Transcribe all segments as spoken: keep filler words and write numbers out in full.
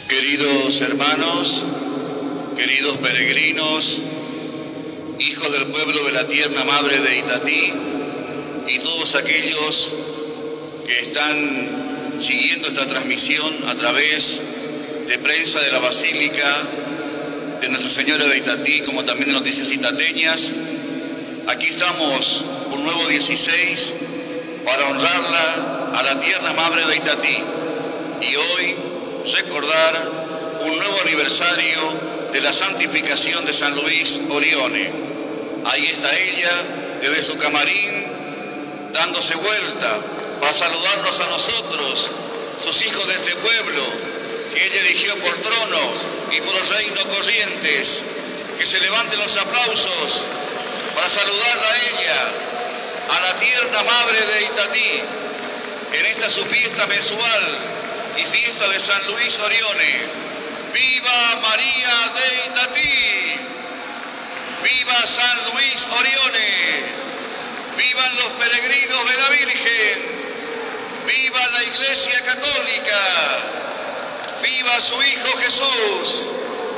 Queridos hermanos, queridos peregrinos, hijos del pueblo de la tierna madre de Itatí y todos aquellos que están siguiendo esta transmisión a través de prensa de la Basílica de Nuestra Señora de Itatí, como también de Noticias Itateñas, aquí estamos un nuevo dieciséis para honrarla a la tierna madre de Itatí y hoy recordar un nuevo aniversario de la santificación de San Luis Orione. Ahí está ella, desde su camarín, dándose vuelta para saludarnos a nosotros, sus hijos de este pueblo, que ella eligió por trono y por el reino Corrientes. Que se levanten los aplausos para saludarla a ella, a la tierna madre de Itatí, en esta su fiesta mensual y fiesta de San Luis Orione. ¡Viva María de Itatí! ¡Viva San Luis Orione! ¡Vivan los peregrinos de la Virgen! ¡Viva la Iglesia Católica! ¡Viva su Hijo Jesús!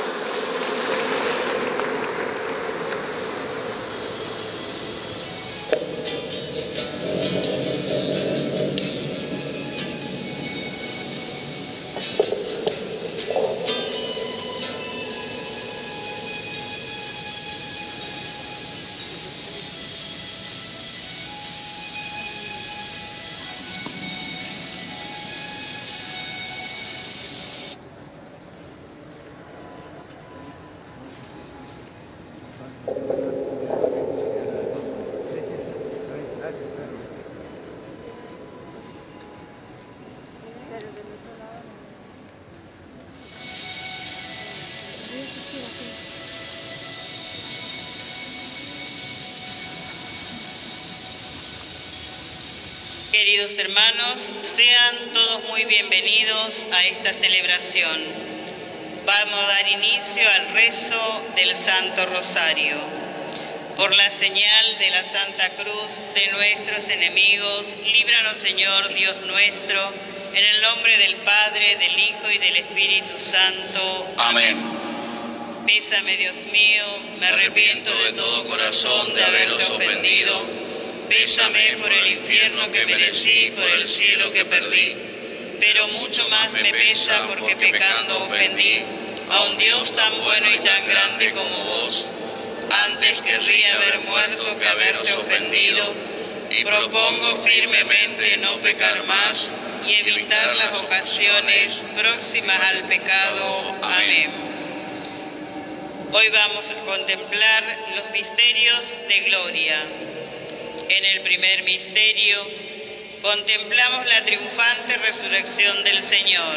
Queridos hermanos, sean todos muy bienvenidos a esta celebración. Vamos a dar inicio al rezo del Santo Rosario. Por la señal de la Santa Cruz de nuestros enemigos, líbranos, Señor Dios nuestro, en el nombre del Padre, del Hijo y del Espíritu Santo. Amén. Pésame, Dios mío, me arrepiento de todo corazón de haberlos ofendido. Pésame por el infierno que merecí y por el cielo que perdí. Pero mucho más me pesa porque pecando ofendí a un Dios tan bueno y tan grande como vos. Antes querría haber muerto que haberos ofendido, y propongo firmemente no pecar más y evitar las ocasiones próximas al pecado. Amén. Hoy vamos a contemplar los misterios de gloria. En el primer misterio contemplamos la triunfante resurrección del Señor.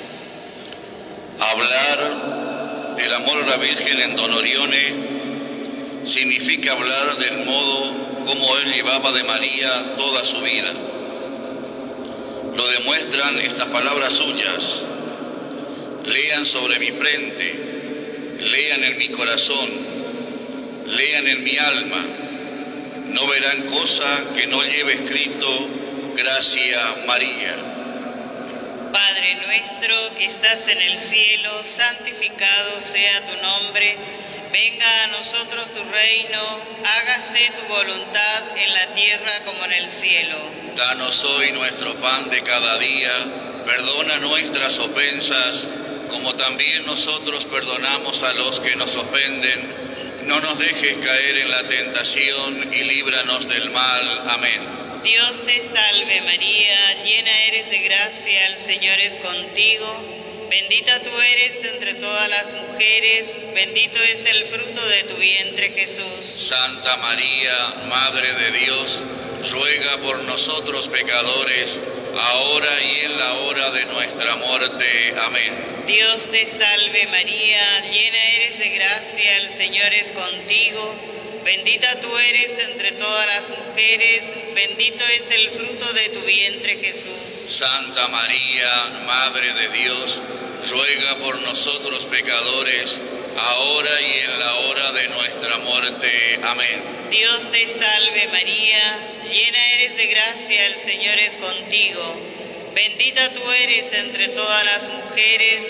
Hablar del amor a la Virgen en Don Orione significa hablar del modo como él llevaba de María toda su vida. Lo demuestran estas palabras suyas: lean sobre mi frente, lean en mi corazón, lean en mi alma. No verán cosa que no lleve escrito: gracia María. Padre nuestro que estás en el cielo, santificado sea tu nombre. Venga a nosotros tu reino, hágase tu voluntad en la tierra como en el cielo. Danos hoy nuestro pan de cada día, perdona nuestras ofensas, como también nosotros perdonamos a los que nos ofenden. No nos dejes caer en la tentación y líbranos del mal. Amén. Dios te salve María, llena eres de gracia, el Señor es contigo. Bendita tú eres entre todas las mujeres, bendito es el fruto de tu vientre Jesús. Santa María, Madre de Dios, ruega por nosotros pecadores, ahora y en la hora de nuestra muerte. Amén. Dios te salve María, llena eres de gracia, el Señor es contigo. Bendita tú eres entre todas las mujeres, bendito es el fruto de tu vientre Jesús. Santa María, Madre de Dios, ruega por nosotros pecadores, ahora y en la hora de nuestra muerte. Amén. Dios te salve María, llena eres de gracia, el Señor es contigo. Bendita tú eres entre todas las mujeres,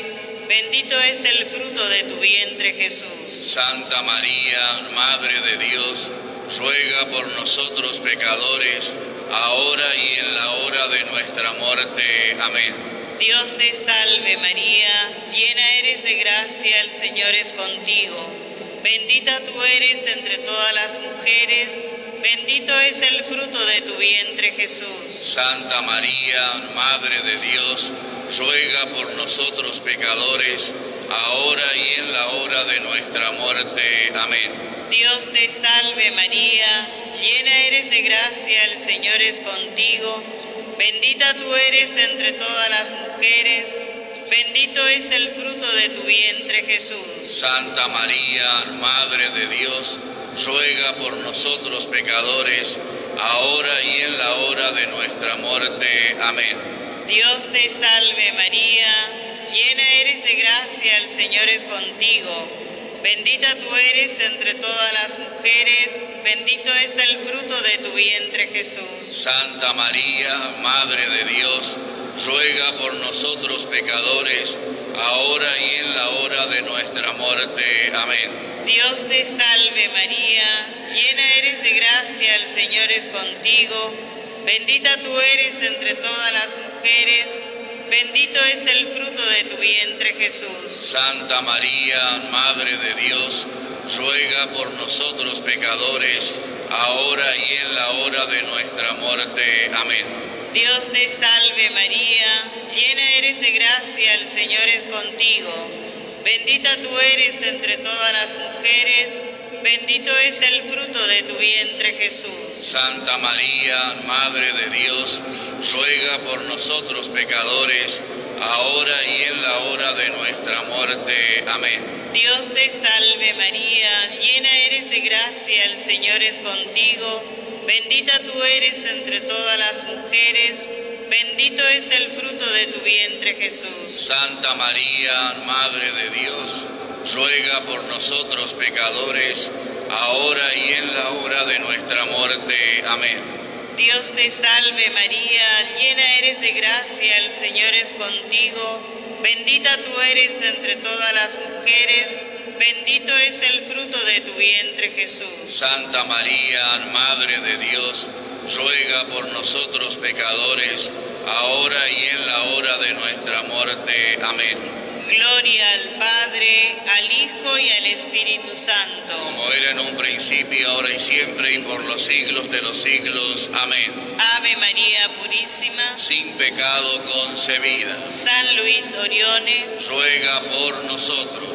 bendito es el fruto de tu vientre, Jesús. Santa María, Madre de Dios, ruega por nosotros pecadores, ahora y en la hora de nuestra muerte. Amén. Dios te salve María, llena eres de gracia, el Señor es contigo. Bendita tú eres entre todas las mujeres, bendito es el fruto de tu vientre, Jesús. Santa María, Madre de Dios, ruega por nosotros pecadores, ahora y en la hora de nuestra muerte. Amén. Dios te salve María, llena eres de gracia, el Señor es contigo. Bendita tú eres entre todas las mujeres, bendito es el fruto de tu vientre, Jesús. Santa María, Madre de Dios, ruega por nosotros pecadores, ahora y en la hora de nuestra muerte. Amén. Dios te salve María, llena eres de gracia, el Señor es contigo. Bendita tú eres entre todas las mujeres, bendito es el fruto de tu vientre, Jesús. Santa María, Madre de Dios, ruega por nosotros pecadores, ahora y en la hora de nuestra muerte. Amén. Dios te salve María, llena eres de gracia, el Señor es contigo. Bendita tú eres entre todas las mujeres, bendito es el fruto de tu vientre, Jesús. Santa María, Madre de Dios, ruega por nosotros pecadores, ahora y en la hora de nuestra muerte. Amén. Dios te salve María, llena eres de gracia, el Señor es contigo. Bendita tú eres entre todas las mujeres, bendito es el fruto de tu vientre, Jesús. Santa María, Madre de Dios, ruega por nosotros pecadores, ahora y en la hora de nuestra muerte. Amén. Dios te salve María, llena eres de gracia, el Señor es contigo. Bendita tú eres entre todas las mujeres, bendito es el fruto de tu vientre, Jesús. Santa María, Madre de Dios, ruega por nosotros pecadores, ahora y en la hora de nuestra muerte. Amén. Dios te salve María, llena eres de gracia, el Señor es contigo. Bendita tú eres entre todas las mujeres, bendito es el fruto de tu vientre, Jesús. Santa María, Madre de Dios, ruega por nosotros pecadores, ahora y en la hora de nuestra muerte. Amén. Gloria al Padre, al Hijo y al Espíritu Santo. Como era en un principio, ahora y siempre, y por los siglos de los siglos. Amén. Ave María Purísima, sin pecado concebida. San Luis Orione, ruega por nosotros.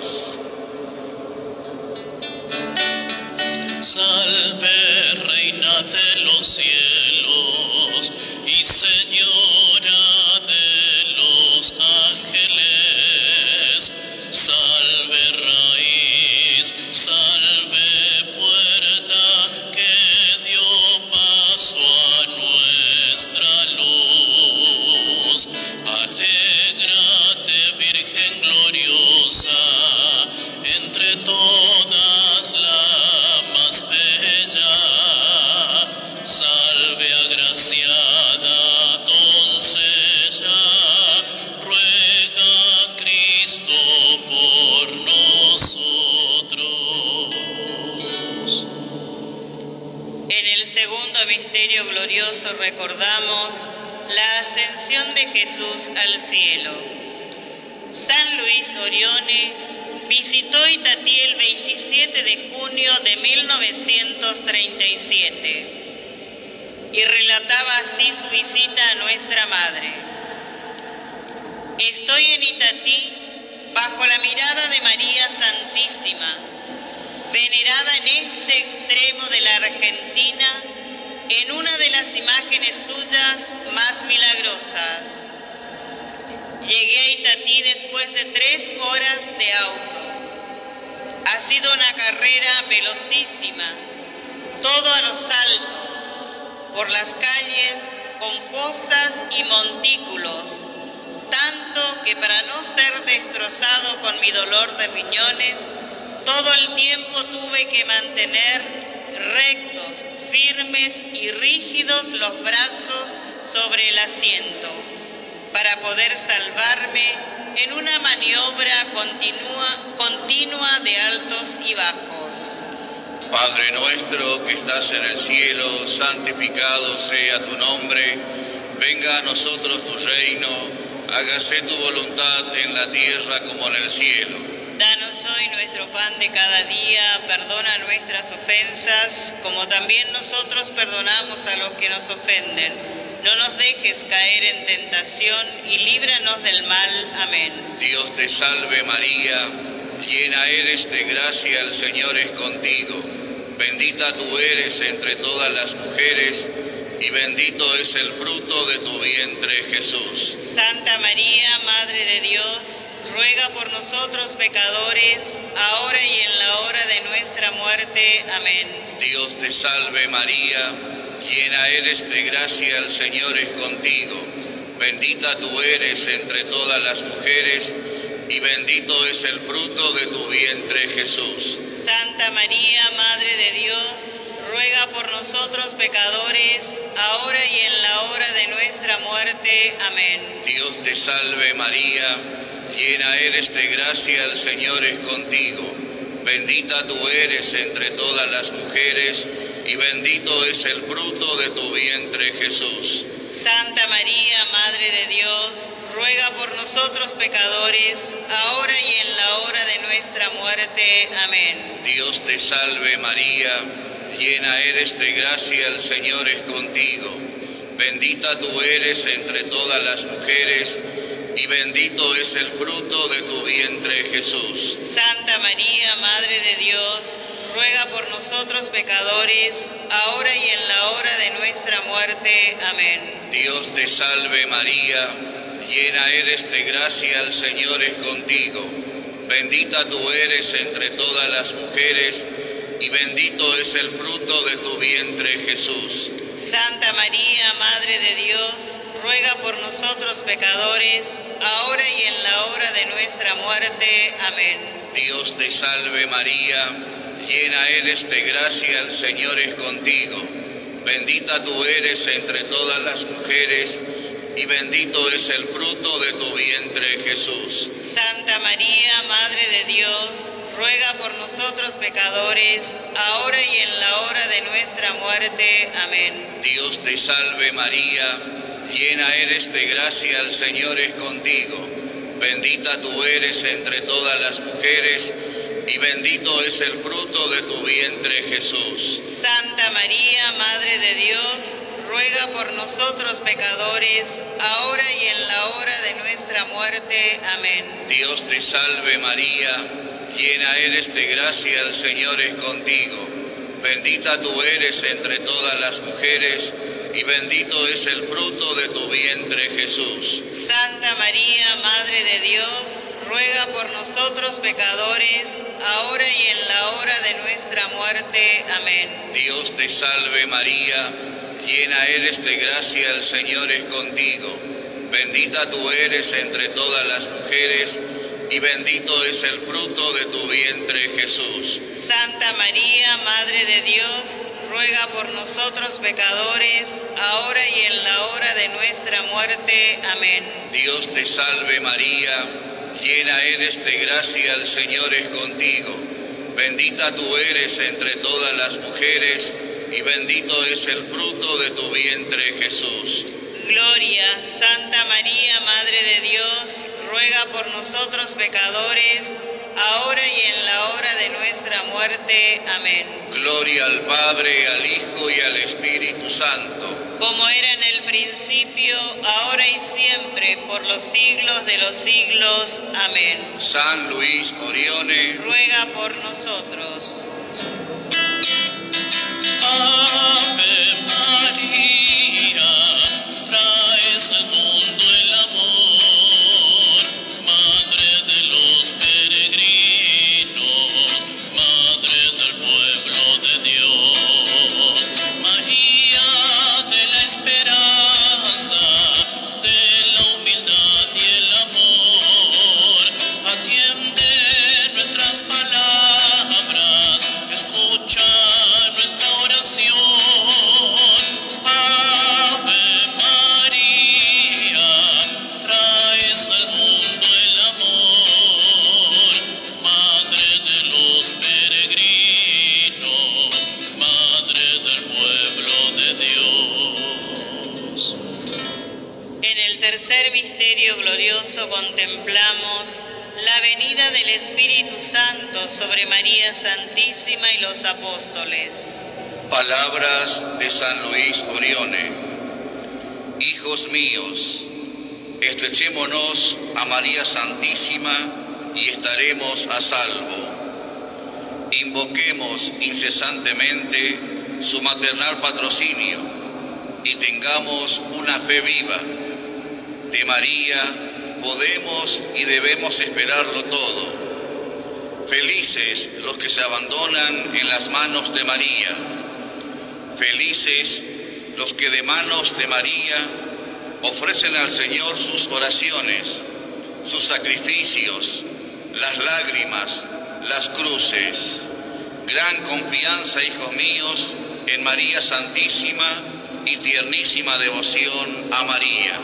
Salve, Reina de los cielos y Señora de los ángeles. Salve, raíz, salve, puerta que dio paso a nuestra luz. Alégrate, Virgen gloriosa, entre todas la más bella. Salve, agraciada doncella, ruega Cristo por nosotros. En el segundo misterio glorioso recordamos la ascensión de Jesús al cielo. San Luis Orione visitó Itatí el veintisiete de junio de mil novecientos treinta y siete y relataba así su visita a nuestra Madre. Estoy en Itatí bajo la mirada de María Santísima, venerada en este extremo de la Argentina, en una de las imágenes suyas más milagrosas. Llegué a Itatí después de tres horas de auto. Ha sido una carrera velocísima, todo a los saltos, por las calles con fosas y montículos, tanto que para no ser destrozado con mi dolor de riñones, todo el tiempo tuve que mantener rectos, firmes y rígidos los brazos sobre el asiento, para poder salvarme en una maniobra continua, continua de altos y bajos. Padre nuestro que estás en el cielo, santificado sea tu nombre. Venga a nosotros tu reino, hágase tu voluntad en la tierra como en el cielo. Danos hoy nuestro pan de cada día, perdona nuestras ofensas, como también nosotros perdonamos a los que nos ofenden. No nos dejes caer en tentación y líbranos del mal. Amén. Dios te salve María, llena eres de gracia, el Señor es contigo. Bendita tú eres entre todas las mujeres, y bendito es el fruto de tu vientre, Jesús. Santa María, Madre de Dios, ruega por nosotros pecadores, ahora y en la hora de nuestra muerte. Amén. Dios te salve María, llena eres de gracia, el Señor es contigo. Bendita tú eres entre todas las mujeres, y bendito es el fruto de tu vientre, Jesús. Santa María, Madre de Dios, ruega por nosotros pecadores, ahora y en la hora de nuestra muerte. Amén. Dios te salve María, llena eres de gracia, el Señor es contigo. Bendita tú eres entre todas las mujeres, y bendito es el fruto de tu vientre, Jesús. Santa María, Madre de Dios, ruega por nosotros pecadores, ahora y en la hora de nuestra muerte. Amén. Dios te salve María, llena eres de gracia, el Señor es contigo. Bendita tú eres entre todas las mujeres, y bendito es el fruto de tu vientre, Jesús. Santa María, Madre de Dios, ruega por nosotros pecadores, ahora y en la hora de nuestra muerte. Amén. Dios te salve María, llena eres de gracia, el Señor es contigo. Bendita tú eres entre todas las mujeres, y bendito es el fruto de tu vientre, Jesús. Santa María, Madre de Dios, ruega por nosotros pecadores, ahora y en la hora de nuestra muerte. Amén. Dios te salve María, llena eres de gracia, el Señor es contigo. Bendita tú eres entre todas las mujeres, y bendito es el fruto de tu vientre, Jesús. Santa María, Madre de Dios, ruega por nosotros pecadores, ahora y en la hora de nuestra muerte. Amén. Dios te salve María, llena eres de gracia, el Señor es contigo. Bendita tú eres entre todas las mujeres, y bendito es el fruto de tu vientre, Jesús. Santa María, Madre de Dios, ruega por nosotros pecadores, ahora y en la hora de nuestra muerte. Amén. Dios te salve María, llena eres de gracia, el Señor es contigo. Bendita tú eres entre todas las mujeres, y bendito es el fruto de tu vientre, Jesús. Santa María, Madre de Dios, ruega por nosotros pecadores, ahora y en la hora de nuestra muerte. Amén. Dios te salve María, llena eres de gracia, el Señor es contigo. Bendita tú eres entre todas las mujeres, y bendito es el fruto de tu vientre, Jesús. Santa María, Madre de Dios, ruega por nosotros pecadores, ahora y en la hora de nuestra muerte. Amén. Dios te salve María, llena eres de gracia, el Señor es contigo. Bendita tú eres entre todas las mujeres, y bendito es el fruto de tu vientre, Jesús. Gloria, Santa María, Madre de Dios, ruega por nosotros pecadores, ahora y en la hora de nuestra muerte. Amén. Gloria al Padre, al Hijo y al Espíritu Santo. Como era en el principio, ahora y siempre, por los siglos de los siglos. Amén. San Luis Orione, ruega por nosotros. Ave María, traes al mundo el amor, Madre de los peregrinos, Madre del pueblo de Dios, María de la esperanza, de la humildad y el amor, atiende nuestras palabras, escucha nuestra oración. misterio glorioso contemplamos la venida del Espíritu Santo sobre María Santísima y los apóstoles. Palabras de San Luis Orione. Hijos míos, estrechémonos a María Santísima y estaremos a salvo. Invoquemos incesantemente su maternal patrocinio y tengamos una fe viva. De María podemos y debemos esperarlo todo. Felices los que se abandonan en las manos de María. Felices los que de manos de María ofrecen al Señor sus oraciones, sus sacrificios, las lágrimas, las cruces. Gran confianza, hijos míos, en María Santísima y tiernísima devoción a María.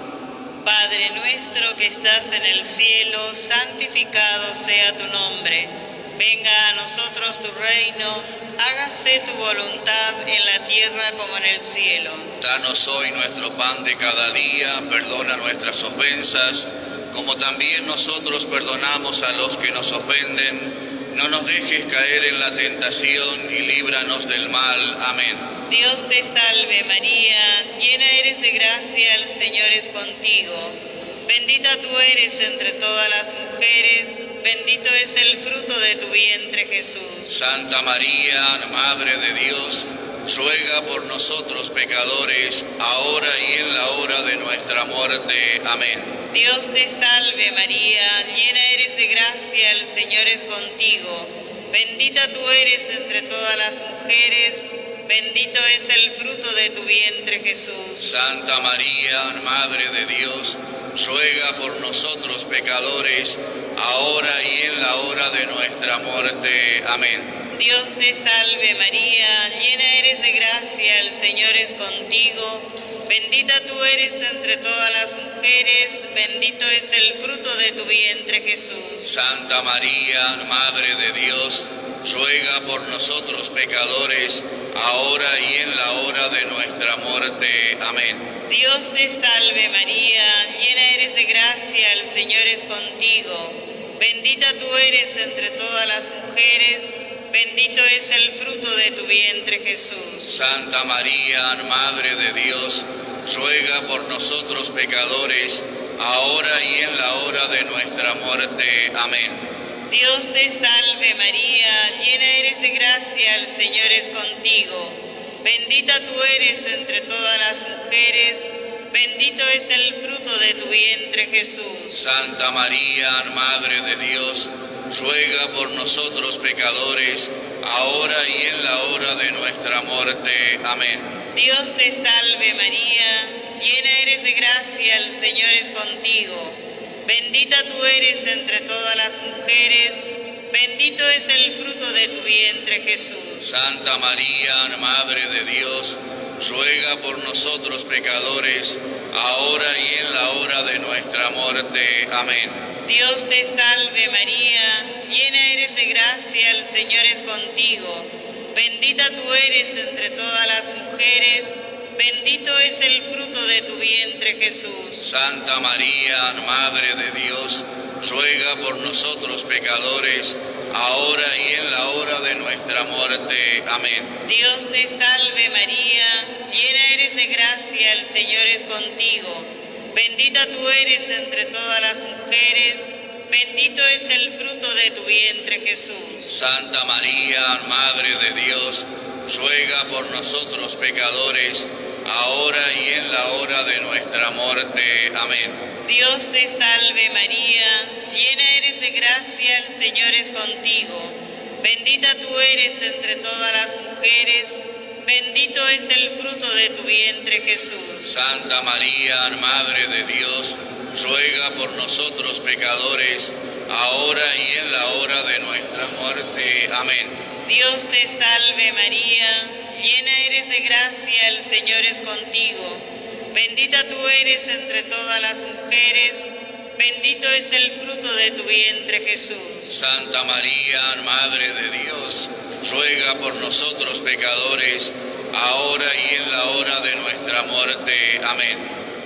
Padre nuestro que estás en el cielo, santificado sea tu nombre. Venga a nosotros tu reino, hágase tu voluntad en la tierra como en el cielo. Danos hoy nuestro pan de cada día, perdona nuestras ofensas, como también nosotros perdonamos a los que nos ofenden. No nos dejes caer en la tentación y líbranos del mal. Amén. Dios te salve María, llena eres de gracia, el Señor es contigo. Bendita tú eres entre todas las mujeres, bendito es el fruto de tu vientre Jesús. Santa María, Madre de Dios, ruega por nosotros pecadores, ahora y en la hora de nuestra muerte. Amén. Dios te salve María, llena eres de gracia, el Señor es contigo. Bendita tú eres entre todas las mujeres, bendito es el fruto de tu vientre Jesús. Santa María, Madre de Dios, ruega por nosotros pecadores, ahora y en la hora de nuestra muerte. Amén. Dios te salve María, llena eres de gracia, el Señor es contigo. Bendita tú eres entre todas las mujeres, bendito es el fruto de tu vientre Jesús. Santa María, Madre de Dios, ruega por nosotros pecadores, ahora y en la hora de nuestra muerte. Amén. Dios te salve María, llena eres de gracia, el Señor es contigo. Bendita tú eres entre todas las mujeres, bendito es el fruto de tu vientre Jesús. Santa María, Madre de Dios, ruega por nosotros pecadores, ahora y en la hora de nuestra muerte. Amén. Dios te salve María, llena eres de gracia, el Señor es contigo. Bendita tú eres entre todas las mujeres, bendito es el fruto de tu vientre Jesús. Santa María, Madre de Dios, ruega por nosotros pecadores, ahora y en la hora de nuestra muerte. Amén. Dios te salve María, llena eres de gracia, el Señor es contigo. Bendita tú eres entre todas las mujeres, bendito es el fruto de tu vientre Jesús. Santa María, Madre de Dios, ruega por nosotros pecadores, ahora y en la hora de nuestra muerte. Amén. Dios te salve María, llena eres de gracia, el Señor es contigo. Bendita tú eres entre todas las mujeres, bendito es el fruto de tu vientre Jesús. Santa María, Madre de Dios, ruega por nosotros pecadores, ahora y en la hora de nuestra muerte. Amén. Dios te salve María, llena eres de gracia, el Señor es contigo. Bendita tú eres entre todas las mujeres, bendito es el fruto de tu vientre Jesús. Santa María, Madre de Dios, ruega por nosotros pecadores, ahora y en la hora de nuestra muerte. Amén. Dios te salve María, llena eres de gracia, el Señor es contigo. Bendita tú eres entre todas las mujeres, bendito es el fruto de tu vientre Jesús. Santa María, Madre de Dios, ruega por nosotros pecadores, ahora y en la hora de nuestra muerte. Amén. Dios te salve María, llena eres de gracia, el Señor es contigo. Bendita tú eres entre todas las mujeres, bendito es el fruto de tu vientre Jesús. Santa María, Madre de Dios, ruega por nosotros pecadores, ahora y en la hora de nuestra muerte. Amén.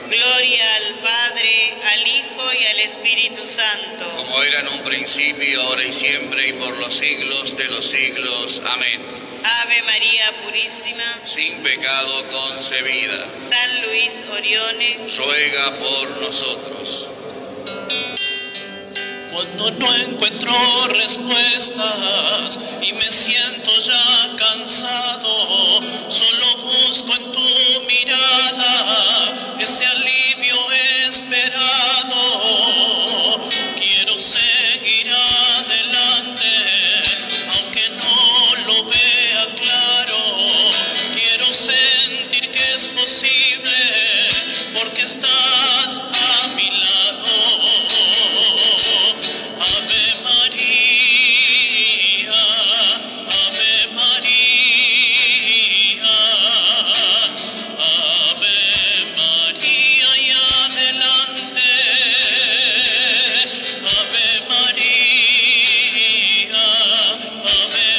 Gloria al Padre, al Hijo y al Espíritu Santo. Como era en un principio, ahora y siempre, y por los siglos de los siglos. Amén. Ave María Purísima, sin pecado concebida. San Luis Orione, ruega por nosotros. Cuando no encuentro respuestas y me siento ya cansado, solo busco en tu mirada ese alivio esperado. Quiero seguir adelante, aunque no lo vea claro. Quiero sentir que es posible, porque estás a mi lado. Ave María, Ave María, Ave María y adelante. Ave María, Ave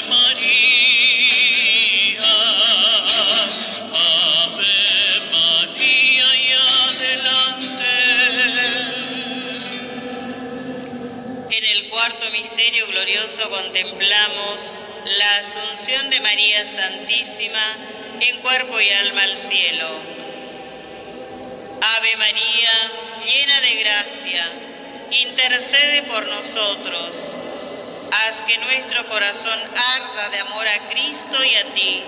María, Ave María y adelante. En el cuarto misterio glorioso contemplamos la Asunción de María Santísima en cuerpo y alma al cielo. Ave María, llena de gracia, intercede por nosotros. Haz que nuestro corazón arda de amor a Cristo y a ti.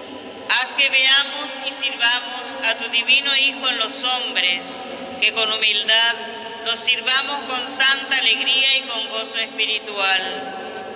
Haz que veamos y sirvamos a tu divino Hijo en los hombres, que con humildad los sirvamos con santa alegría y con gozo espiritual.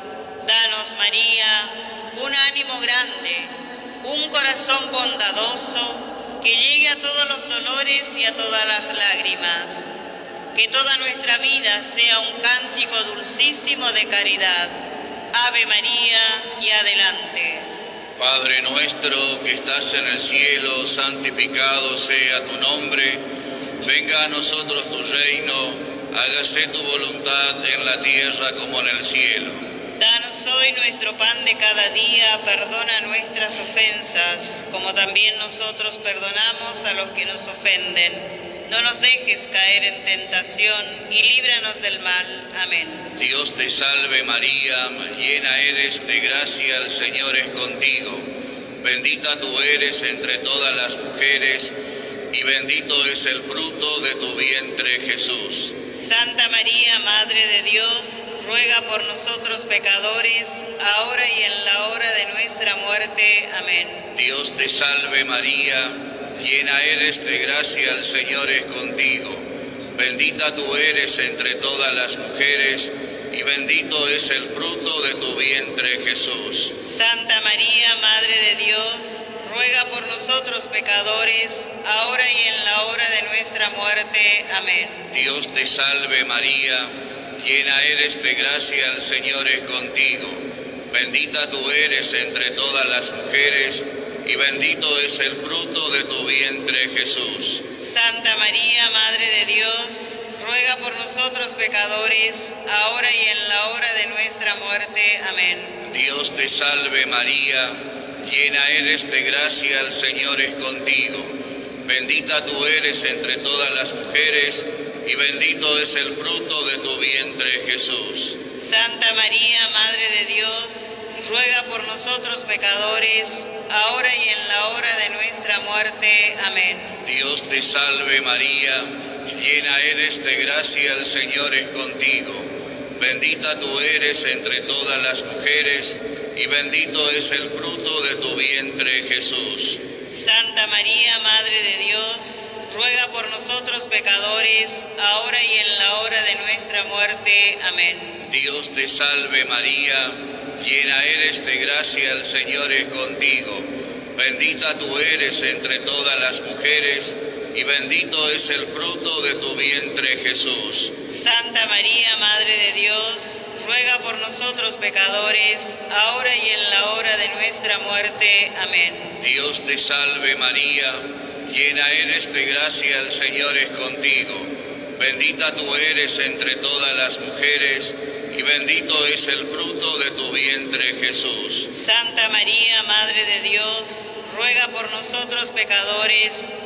Danos, María, un ánimo grande, un corazón bondadoso, que llegue a todos los dolores y a todas las lágrimas. Que toda nuestra vida sea un cántico dulcísimo de caridad. Ave María y adelante. Padre nuestro que estás en el cielo, santificado sea tu nombre. Venga a nosotros tu reino, hágase tu voluntad en la tierra como en el cielo. Danos hoy nuestro pan de cada día, perdona nuestras ofensas, como también nosotros perdonamos a los que nos ofenden. No nos dejes caer en tentación y líbranos del mal. Amén. Dios te salve María, llena eres de gracia, el Señor es contigo. Bendita tú eres entre todas las mujeres, y bendito es el fruto de tu vientre, Jesús. Santa María, Madre de Dios, ruega por nosotros pecadores, ahora y en la hora de nuestra muerte. Amén. Dios te salve María, llena eres de gracia, el Señor es contigo. Bendita tú eres entre todas las mujeres, y bendito es el fruto de tu vientre, Jesús. Santa María, Madre de Dios, ruega por nosotros pecadores, ahora y en la hora de nuestra muerte. Amén. Dios te salve María, llena eres de gracia, el Señor es contigo. Bendita tú eres entre todas las mujeres, y bendito es el fruto de tu vientre, Jesús. Santa María, Madre de Dios, ruega por nosotros pecadores, ahora y en la hora de nuestra muerte. Amén. Dios te salve María, llena eres de gracia, el Señor es contigo. Bendita tú eres entre todas las mujeres, y bendito es el fruto de tu vientre, Jesús. Santa María, Madre de Dios, ruega por nosotros pecadores, ahora y en la hora de nuestra muerte. Amén. Dios te salve María, llena eres de gracia, el Señor es contigo. Bendita tú eres entre todas las mujeres, y bendito es el fruto de tu vientre, Jesús. Santa María, Madre de Dios, ruega por nosotros pecadores, ahora y en la hora de nuestra muerte. Amén. Dios te salve María, llena eres de gracia, el Señor es contigo. Bendita tú eres entre todas las mujeres, y bendito es el fruto de tu vientre, Jesús. Santa María, Madre de Dios, ruega por nosotros pecadores, ahora y en la hora de nuestra muerte. Amén. Dios te salve María, llena eres de gracia, el Señor es contigo. Bendita tú eres entre todas las mujeres, y bendito es el fruto de tu vientre, Jesús. Santa María, Madre de Dios, ruega por nosotros pecadores,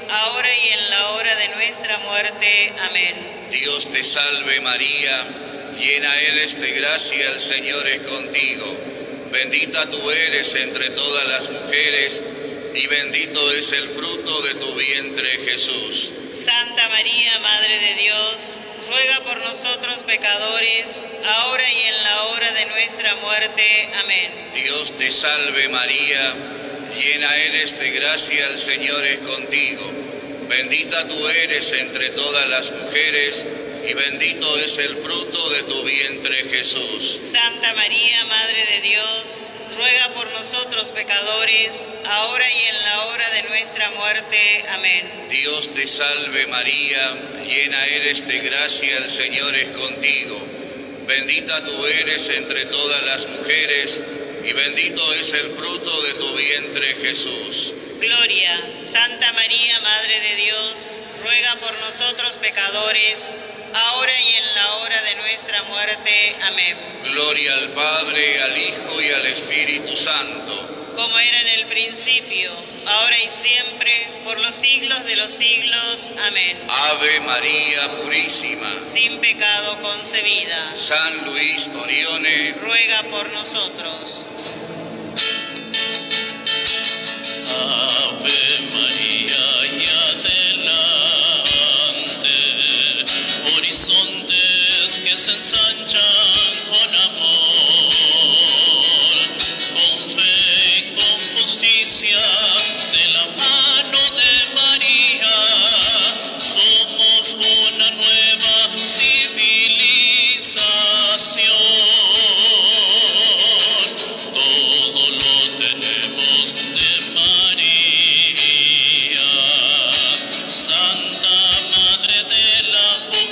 ahora y en la hora de nuestra muerte. Amén. Dios te salve María, llena eres de gracia, el Señor es contigo. Bendita tú eres entre todas las mujeres, y bendito es el fruto de tu vientre, Jesús. Santa María, Madre de Dios, ruega por nosotros pecadores, ahora y en la hora de nuestra muerte. Amén. Dios te salve María, llena eres de gracia, el Señor es contigo. Bendita tú eres entre todas las mujeres, y bendito es el fruto de tu vientre, Jesús. Santa María, Madre de Dios, ruega por nosotros pecadores, ahora y en la hora de nuestra muerte. Amén. Dios te salve María, llena eres de gracia, el Señor es contigo. Bendita tú eres entre todas las mujeres, y bendito es el fruto de tu vientre, Jesús. Gloria, Santa María, Madre de Dios, ruega por nosotros pecadores, ahora y en la hora de nuestra muerte. Amén. Gloria al Padre, al Hijo y al Espíritu Santo, como era en el principio, ahora y siempre, por los siglos de los siglos. Amén. Ave María Purísima, sin pecado concebida. San Luis Orione, ruega por nosotros. Ave María y adelante, horizontes que se ensanchan con amor, con fe y con justicia, de la mano de María, somos una nueva civilización. Todo lo tenemos de María, Santa Madre de la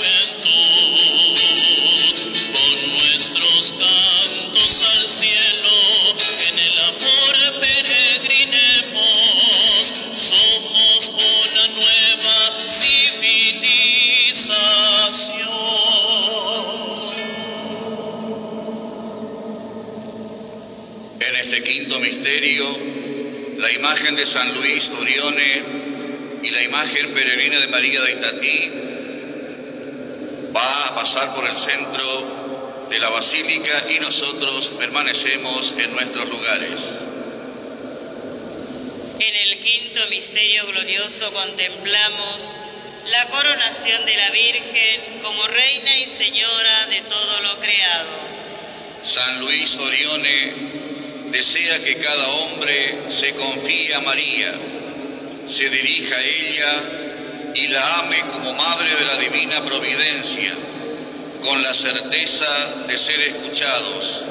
Juventud, con nuestros cantos al cielo, en el amor peregrinemos, somos una nueva civilización. En este quinto misterio, la imagen de San Luis Orione y la imagen peregrina de María de Itatí va a pasar por el centro de la basílica y nosotros permanecemos en nuestros lugares. En el quinto misterio glorioso contemplamos la coronación de la Virgen como Reina y Señora de todo lo creado. San Luis Orione desea que cada hombre se confíe a María, se dirija a ella y la ame como Madre de la Divina Providencia, con la certeza de ser escuchados.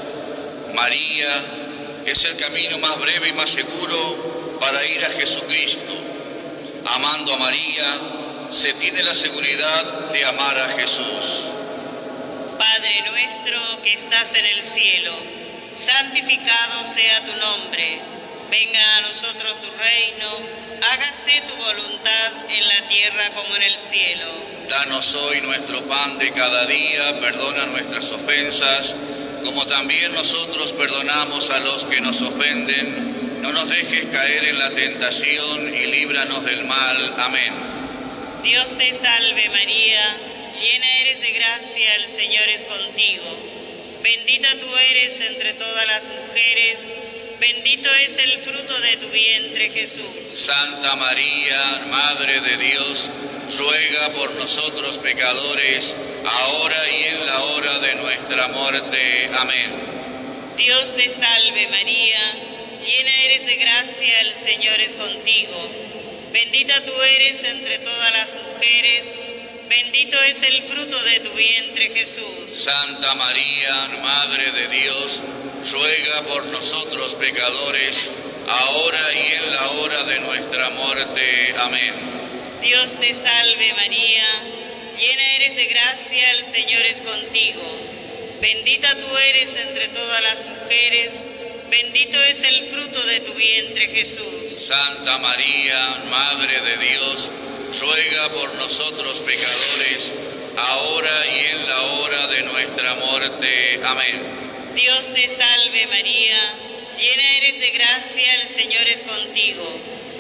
María es el camino más breve y más seguro para ir a Jesucristo. Amando a María, se tiene la seguridad de amar a Jesús. Padre nuestro que estás en el cielo, santificado sea tu nombre. Venga a nosotros tu reino, hágase tu voluntad en la tierra como en el cielo. Danos hoy nuestro pan de cada día, perdona nuestras ofensas, como también nosotros perdonamos a los que nos ofenden. No nos dejes caer en la tentación y líbranos del mal. Amén. Dios te salve María, llena eres de gracia, el Señor es contigo. Bendita tú eres entre todas las mujeres, bendito es el fruto de tu vientre, Jesús. Santa María, Madre de Dios, ruega por nosotros pecadores, ahora y en la hora de nuestra muerte. Amén. Dios te salve María, llena eres de gracia, el Señor es contigo. Bendita tú eres entre todas las mujeres, bendito es el fruto de tu vientre, Jesús. Santa María, Madre de Dios, ruega por nosotros pecadores, ahora y en la hora de nuestra muerte. Amén. Dios te salve María, llena eres de gracia, el Señor es contigo. Bendita tú eres entre todas las mujeres, bendito es el fruto de tu vientre, Jesús. Santa María, Madre de Dios, ruega por nosotros pecadores, ahora y en la hora de nuestra muerte. Amén. Dios te salve María, llena eres de gracia, el Señor es contigo.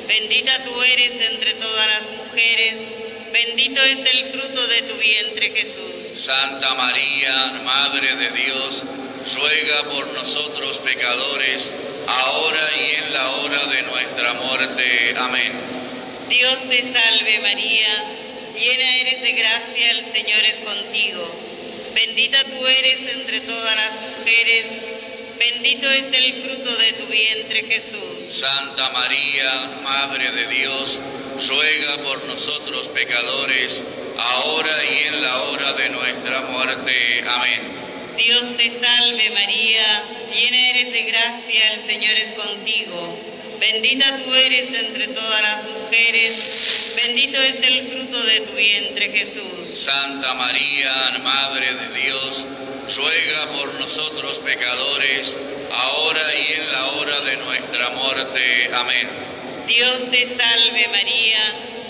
Bendita tú eres entre todas las mujeres, bendito es el fruto de tu vientre, Jesús. Santa María, Madre de Dios, ruega por nosotros pecadores, ahora y en la hora de nuestra muerte. Amén. Dios te salve María, llena eres de gracia, el Señor es contigo. Bendita tú eres entre todas las mujeres, bendito es el fruto de tu vientre, Jesús. Santa María, Madre de Dios, ruega por nosotros pecadores, ahora y en la hora de nuestra muerte. Amén. Dios te salve María, llena eres de gracia, el Señor es contigo. Bendita tú eres entre todas las mujeres, bendito es el fruto de tu vientre, Jesús. Santa María, Madre de Dios, ruega por nosotros pecadores, ahora y en la hora de nuestra muerte. Amén. Dios te salve María,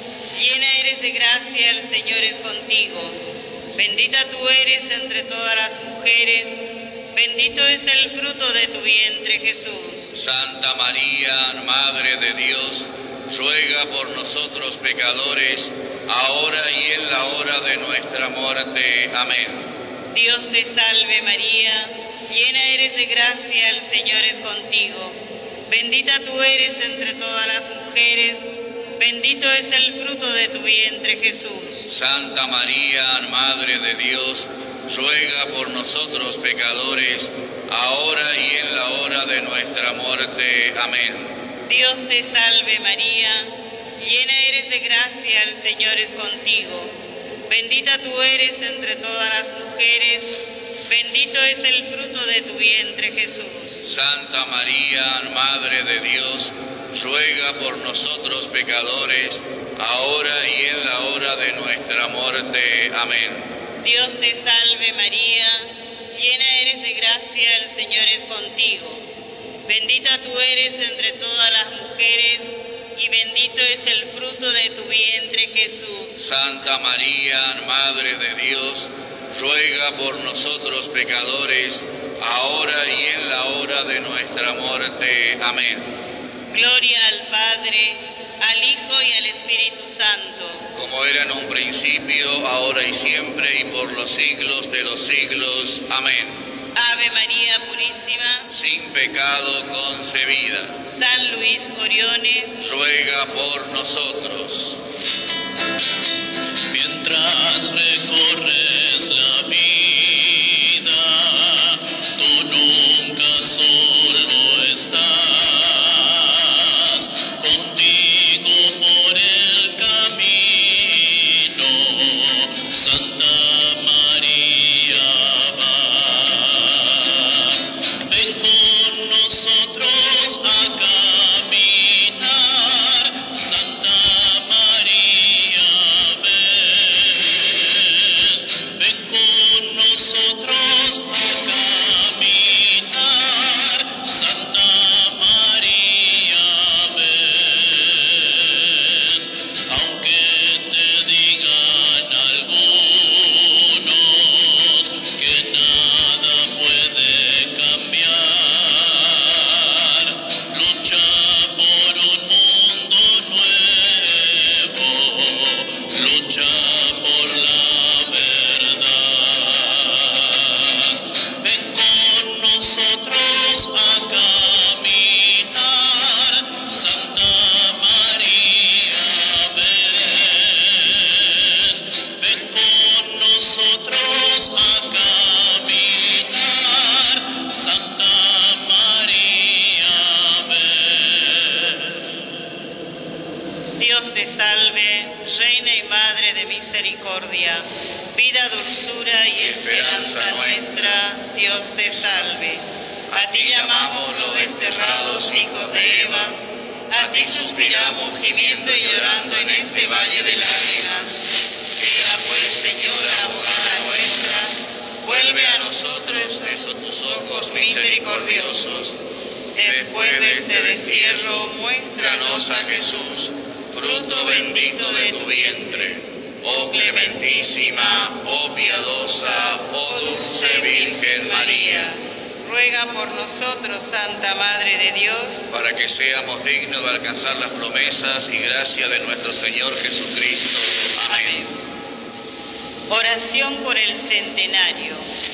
llena eres de gracia, el Señor es contigo. Bendita tú eres entre todas las mujeres, bendito es el fruto de tu vientre, Jesús. Santa María, Madre de Dios, ruega por nosotros pecadores, ahora y en la hora de nuestra muerte. Amén. Dios te salve María, llena eres de gracia, el Señor es contigo. Bendita tú eres entre todas las mujeres, bendito es el fruto de tu vientre, Jesús. Santa María, Madre de Dios, ruega por nosotros pecadores, ahora y en la hora de nuestra muerte. Amén. Dios te salve María, llena eres de gracia, el Señor es contigo. Bendita tú eres entre todas las mujeres, bendito es el fruto de tu vientre, Jesús. Santa María, Madre de Dios, ruega por nosotros pecadores, ahora y en la hora de nuestra muerte. Amén. Dios te salve María, llena eres de gracia, el Señor es contigo. Bendita tú eres entre todas las mujeres, y bendito es el fruto de tu vientre, Jesús. Santa María, Madre de Dios, ruega por nosotros pecadores, ahora y en la hora de nuestra muerte. Amén. Gloria al Padre, al Hijo y al Espíritu Santo. Como era en un principio, ahora y siempre, y por los siglos de los siglos. Amén. Ave María Purísima, sin pecado concebida. San Luis Orione, ruega por nosotros. Mientras recorres la vida, tú nunca solo estás, contigo por el camino, Santa María va. Ven con nosotros a caminar, Santa María, ven. Ven con nosotros a caminar, Santa María, ven. Aunque te digan algunos que nada puede cambiar, lucha por un mundo nuevo, lucha por la verdad. Ven con nosotros a caminar, Santa María, ven. Ven con nosotros a caminar, Santa María, ven. Dios te salve, Reina y Madre de misericordia, vida, dulzura y esperanza nuestra, Dios te salve. A ti llamamos los desterrados hijos de Eva, a ti suspiramos gimiendo y llorando en este valle de lágrimas. Ea pues, Señora, abogada nuestra, vuelve a nosotros esos tus ojos misericordiosos. Después de este destierro, muéstranos a Jesús, fruto bendito de tu vientre. Oh clementísima, oh piadosa, oh dulce Virgen María, ruega por nosotros, Santa Madre de Dios, para que seamos dignos de alcanzar las promesas y gracia de nuestro Señor Jesucristo. Amén. Oración por el centenario.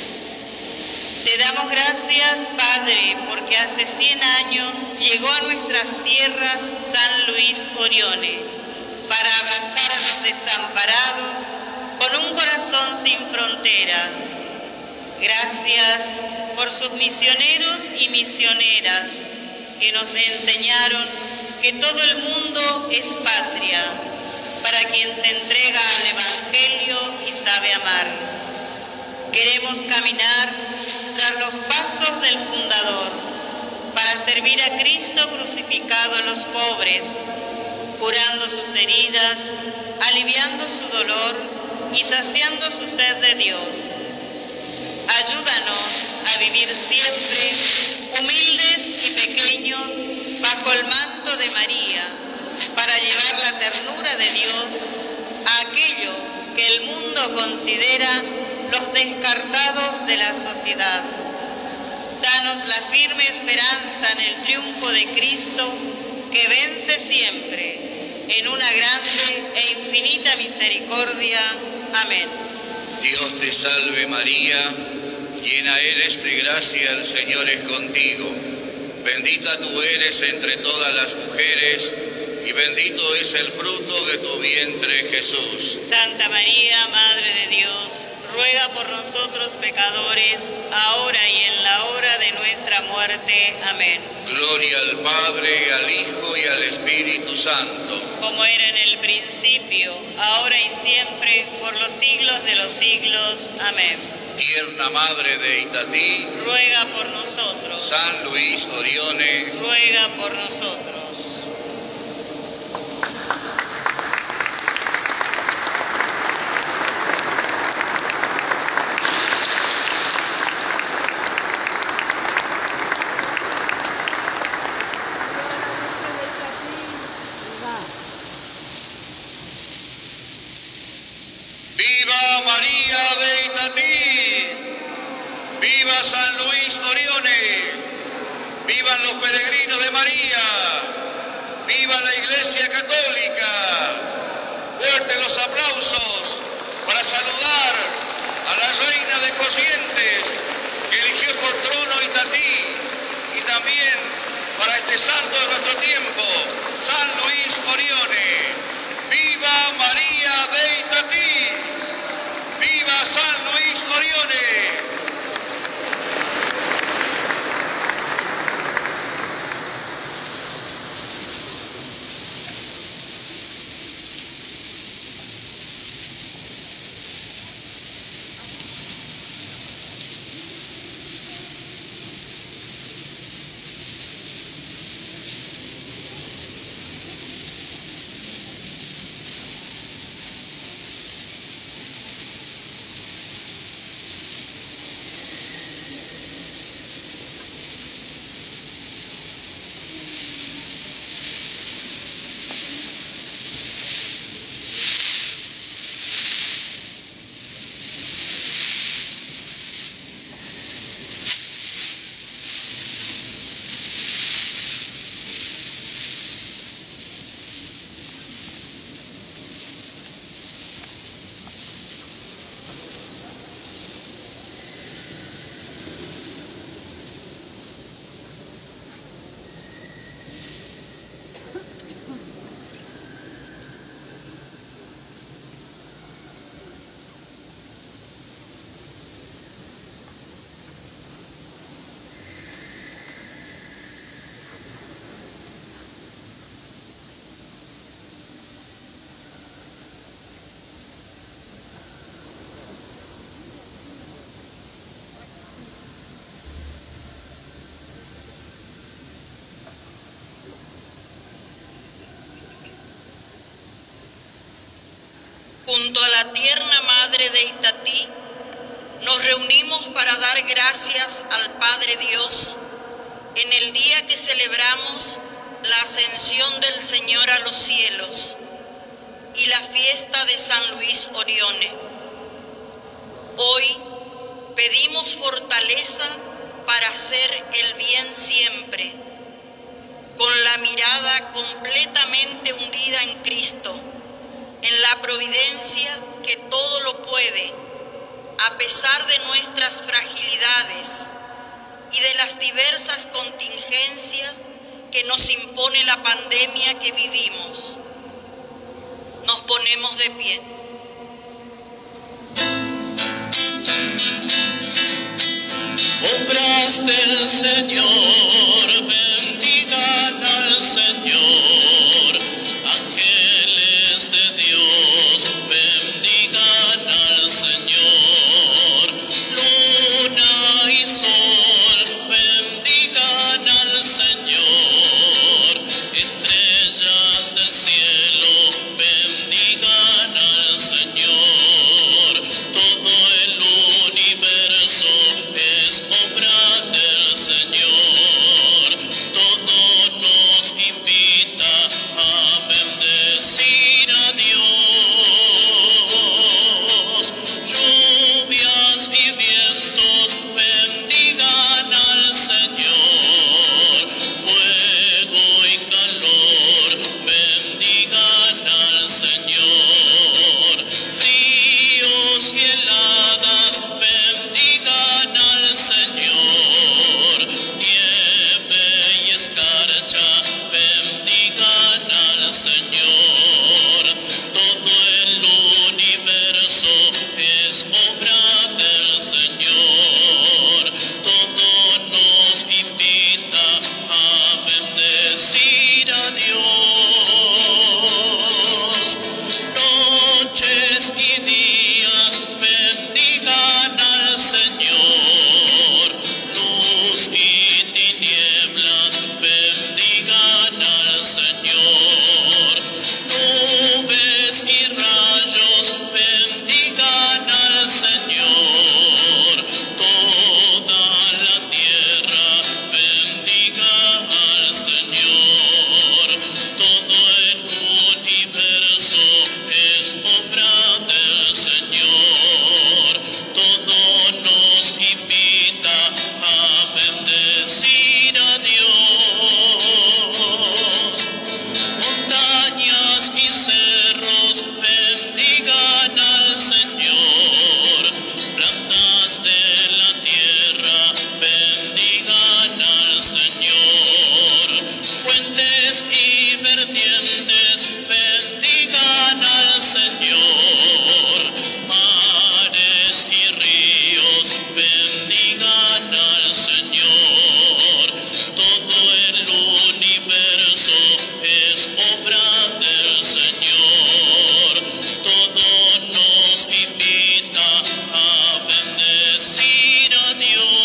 Te damos gracias, Padre, porque hace cien años llegó a nuestras tierras San Luis Orione para abrazar a los desamparados con un corazón sin fronteras. Gracias por sus misioneros y misioneras que nos enseñaron que todo el mundo es patria para quien se entrega al Evangelio y sabe amar. Queremos caminar tras los pasos del fundador para servir a Cristo crucificado en los pobres, curando sus heridas, aliviando su dolor y saciando su sed de Dios. Ayúdanos a vivir siempre humildes y pequeños bajo el manto de María, para llevar la ternura de Dios a aquellos que el mundo considera los descartados de la sociedad. Danos la firme esperanza en el triunfo de Cristo, que vence siempre, en una grande e infinita misericordia. Amén. Dios te salve María, llena eres de gracia, el Señor es contigo. Bendita tú eres entre todas las mujeres, y bendito es el fruto de tu vientre, Jesús. Santa María, Madre de Dios, ruega por nosotros pecadores, ahora y en la hora de nuestra muerte. Amén. Gloria al Padre, al Hijo y al Espíritu Santo. Como era en el principio, ahora y siempre, por los siglos de los siglos. Amén. Tierna Madre de Itatí, ruega por nosotros. San Luis Orione, ruega por nosotros. ¡Viva María de Itatí! ¡Viva San Luis Orione! ¡Vivan los peregrinos de María! ¡Viva la Iglesia Católica! Fuertes los aplausos para saludar a la Reina de Corrientes, que eligió por trono Itatí, y también para este santo de nuestro tiempo, San Luis Orione. ¡Viva María de Itatí! ¡Viva San Luis Orione! Junto a la tierna Madre de Itatí, nos reunimos para dar gracias al Padre Dios en el día que celebramos la ascensión del Señor a los cielos y la fiesta de San Luis Orione. Hoy pedimos fortaleza para hacer el bien siempre, con la mirada completamente hundida en Cristo, en la providencia que todo lo puede, a pesar de nuestras fragilidades y de las diversas contingencias que nos impone la pandemia que vivimos. Nos ponemos de pie. Obras del Señor, bendigan al Señor. Ángeles de Dios, bendigan al Señor. Luna y sol, bendigan al Señor. Estrellas del cielo, bendigan al Señor. Todo el universo es obra del Señor, todo nos invita a bendecir a Dios. Lluvias y vientos bendigan al Señor, fuego y calor bendigan al Señor, fríos y heladas bendigan al Señor, nieve y escarcha bendigan al Señor. Todo el universo es obra del Señor, todo nos invita a bendecir a Dios. Noches y días bendigan al Señor, luz y tinieblas bendigan al Señor, nubes y rayos bendigan al Señor, toda la tierra bendiga al Señor, todo el universo es obra del Señor, todo nos invita a bendecir a Dios. Montañas y cerros bendigan al Señor, plantas de la tierra bendigan al Señor, fuentes y vertientes bendigan al Señor, mares y ríos bendigan al Señor, todo el universo es obra del Señor, todo nos invita a bendecir a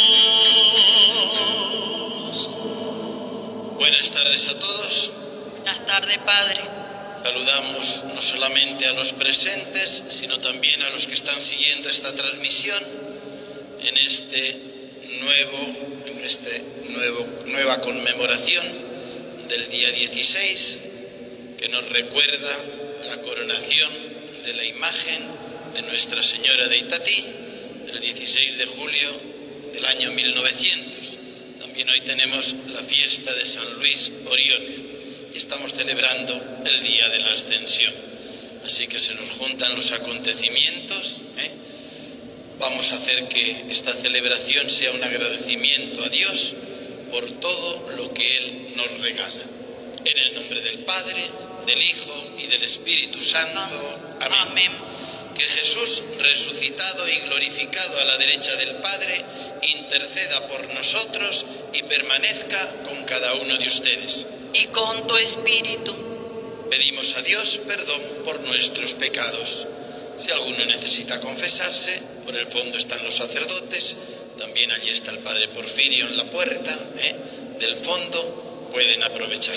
Dios. Buenas tardes a todos. Buenas tardes, Padre. Saludamos no solamente a los presentes, sino también a los que están siguiendo esta transmisión en este nuevo, en este nuevo, nueva conmemoración del día dieciséis, que nos recuerda la coronación de la imagen de Nuestra Señora de Itatí, el dieciséis de julio del año mil novecientos. También hoy tenemos la fiesta de San Luis Orione y estamos celebrando el día de la Ascensión. Así que se nos juntan los acontecimientos, ¿eh? Vamos a hacer que esta celebración sea un agradecimiento a Dios por todo lo que Él nos regala. En el nombre del Padre, del Hijo y del Espíritu Santo. Amén. Amén. Que Jesús, resucitado y glorificado a la derecha del Padre, interceda por nosotros y permanezca con cada uno de ustedes. Y con tu espíritu. Pedimos a Dios perdón por nuestros pecados. Si alguno necesita confesarse, por el fondo están los sacerdotes, también allí está el Padre Porfirio en la puerta, ¿eh? del fondo, pueden aprovechar.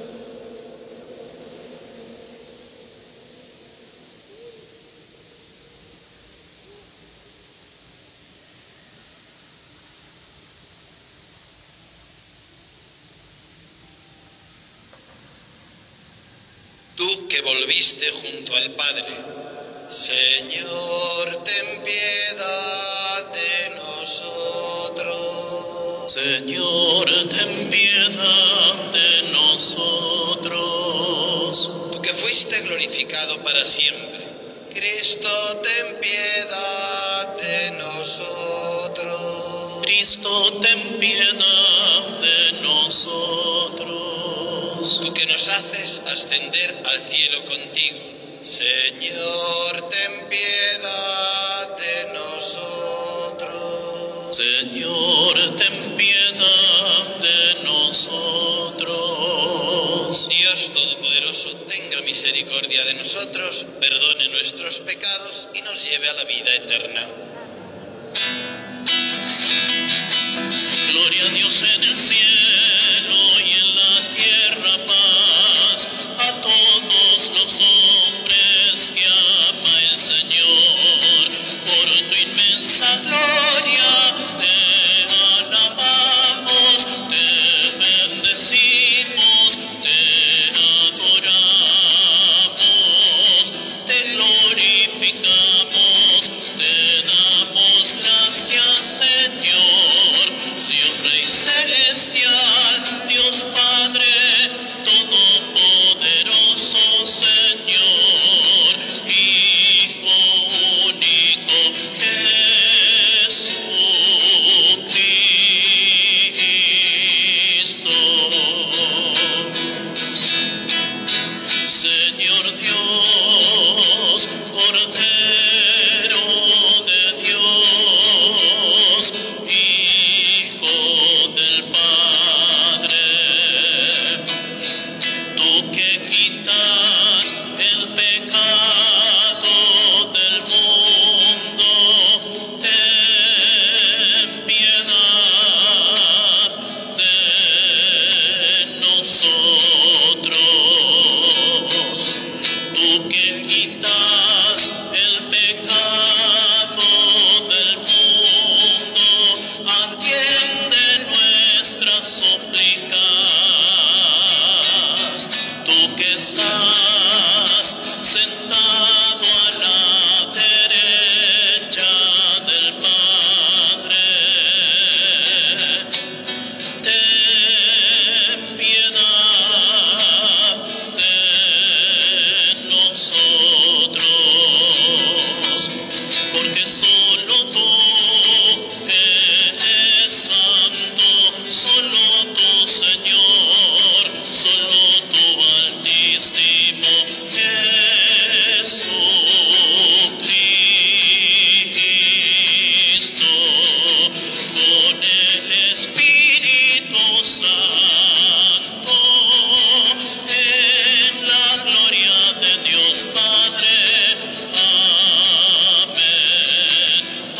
Tú que volviste junto al Padre, Señor, ten piedad de nosotros. Señor, ten piedad de nosotros. Tú que fuiste glorificado para siempre, Cristo, ten piedad de nosotros. Cristo, ten piedad de nosotros. Tú que nos haces ascender al cielo contigo, Señor, ten piedad de nosotros. Señor, ten piedad de nosotros. Dios Todopoderoso, tenga misericordia de nosotros, perdone nuestros pecados y nos lleve a la vida eterna. Gloria a Dios en el cielo y en la tierra paz a todos los hombres que ama el Señor. Por tu inmensa gloria te alabamos, te bendecimos, te adoramos, te glorificamos, te damos gracias, Señor, Dios Rey celestial, Dios Padre todopoderoso, Señor, Hijo único, Jesucristo. Señor Dios, Cordero de Dios, Hijo del Padre, tú que quitas el pecado del mundo, ten piedad de nosotros. Tú que quitas el pecado del mundo, atiende nuestras súplicas. Tú que estás sentado a la derecha del Padre, ten piedad de nosotros, porque solo tú eres santo, solo tú, Señor, solo tú, Altísimo Jesucristo, con el Espíritu Santo, en la gloria de Dios Padre. Amén.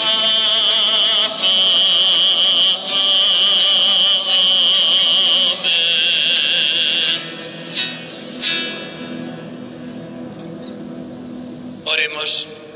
Amén. Oremos.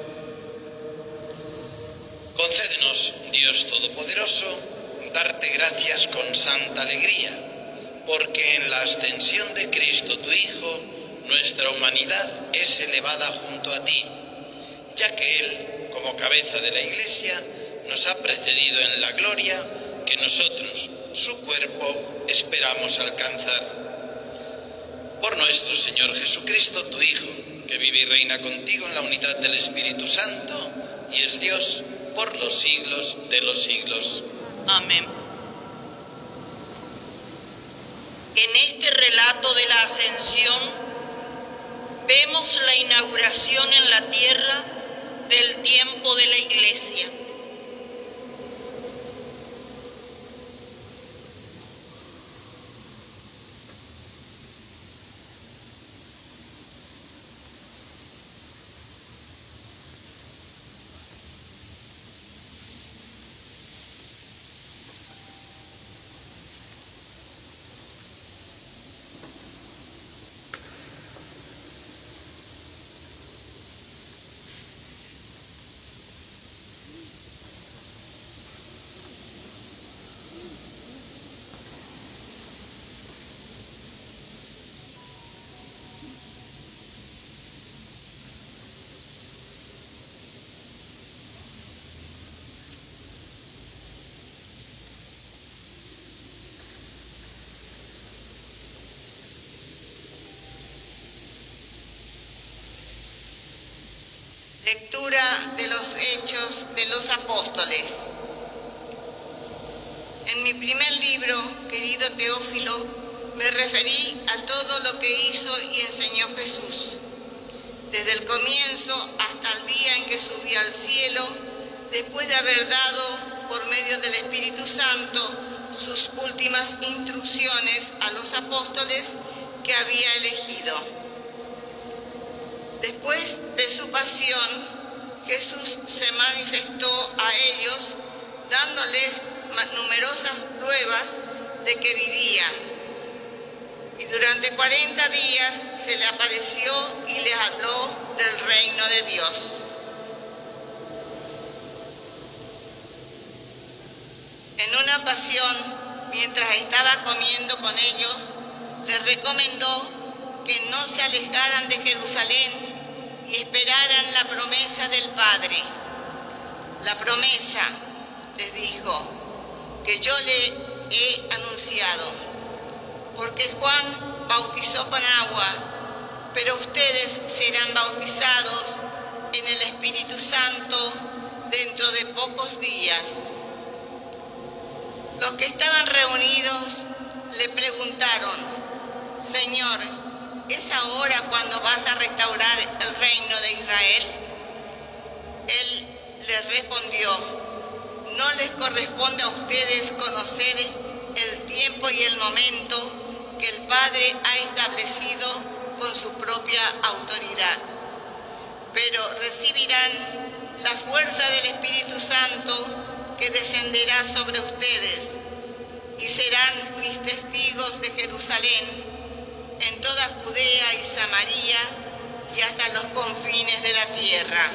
Concédenos, Dios Todopoderoso, darte gracias con santa alegría, porque en la ascensión de Cristo, tu Hijo, nuestra humanidad es elevada junto a ti, ya que Él, como cabeza de la Iglesia, nos ha precedido en la gloria que nosotros, su cuerpo, esperamos alcanzar. Por nuestro Señor Jesucristo, tu Hijo, que vive y reina contigo en la unidad del Espíritu Santo, y es Dios por los siglos de los siglos. Amén. En este relato de la ascensión vemos la inauguración en la tierra del tiempo de la Iglesia. Lectura de los Hechos de los Apóstoles. En mi primer libro, querido Teófilo, me referí a todo lo que hizo y enseñó Jesús, desde el comienzo hasta el día en que subió al cielo, después de haber dado, por medio del Espíritu Santo, sus últimas instrucciones a los apóstoles que había elegido. Después de su pasión, Jesús se manifestó a ellos, dándoles numerosas pruebas de que vivía. Y durante cuarenta días se le apareció y les habló del reino de Dios. En una ocasión, mientras estaba comiendo con ellos, les recomendó que no se alejaran de Jerusalén y esperaran la promesa del Padre. La promesa, les dijo, que yo le he anunciado, porque Juan bautizó con agua, pero ustedes serán bautizados en el Espíritu Santo dentro de pocos días. Los que estaban reunidos le preguntaron: Señor, ¿es ahora cuando vas a restaurar el reino de Israel? Él les respondió: no les corresponde a ustedes conocer el tiempo y el momento que el Padre ha establecido con su propia autoridad, pero recibirán la fuerza del Espíritu Santo que descenderá sobre ustedes y serán mis testigos de Jerusalén, en toda Judea y Samaria y hasta los confines de la tierra.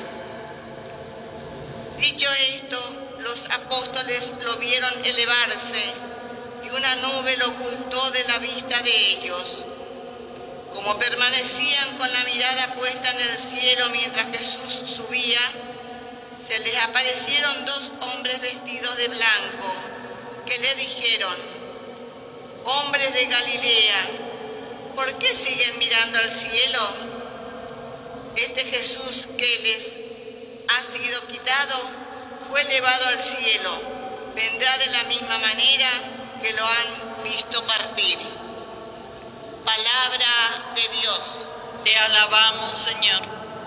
Dicho esto, los apóstoles lo vieron elevarse y una nube lo ocultó de la vista de ellos. Como permanecían con la mirada puesta en el cielo mientras Jesús subía, se les aparecieron dos hombres vestidos de blanco que le dijeron: hombres de Galilea, ¿por qué siguen mirando al cielo? Este Jesús que les ha sido quitado fue elevado al cielo, vendrá de la misma manera que lo han visto partir. Palabra de Dios. Te alabamos, Señor.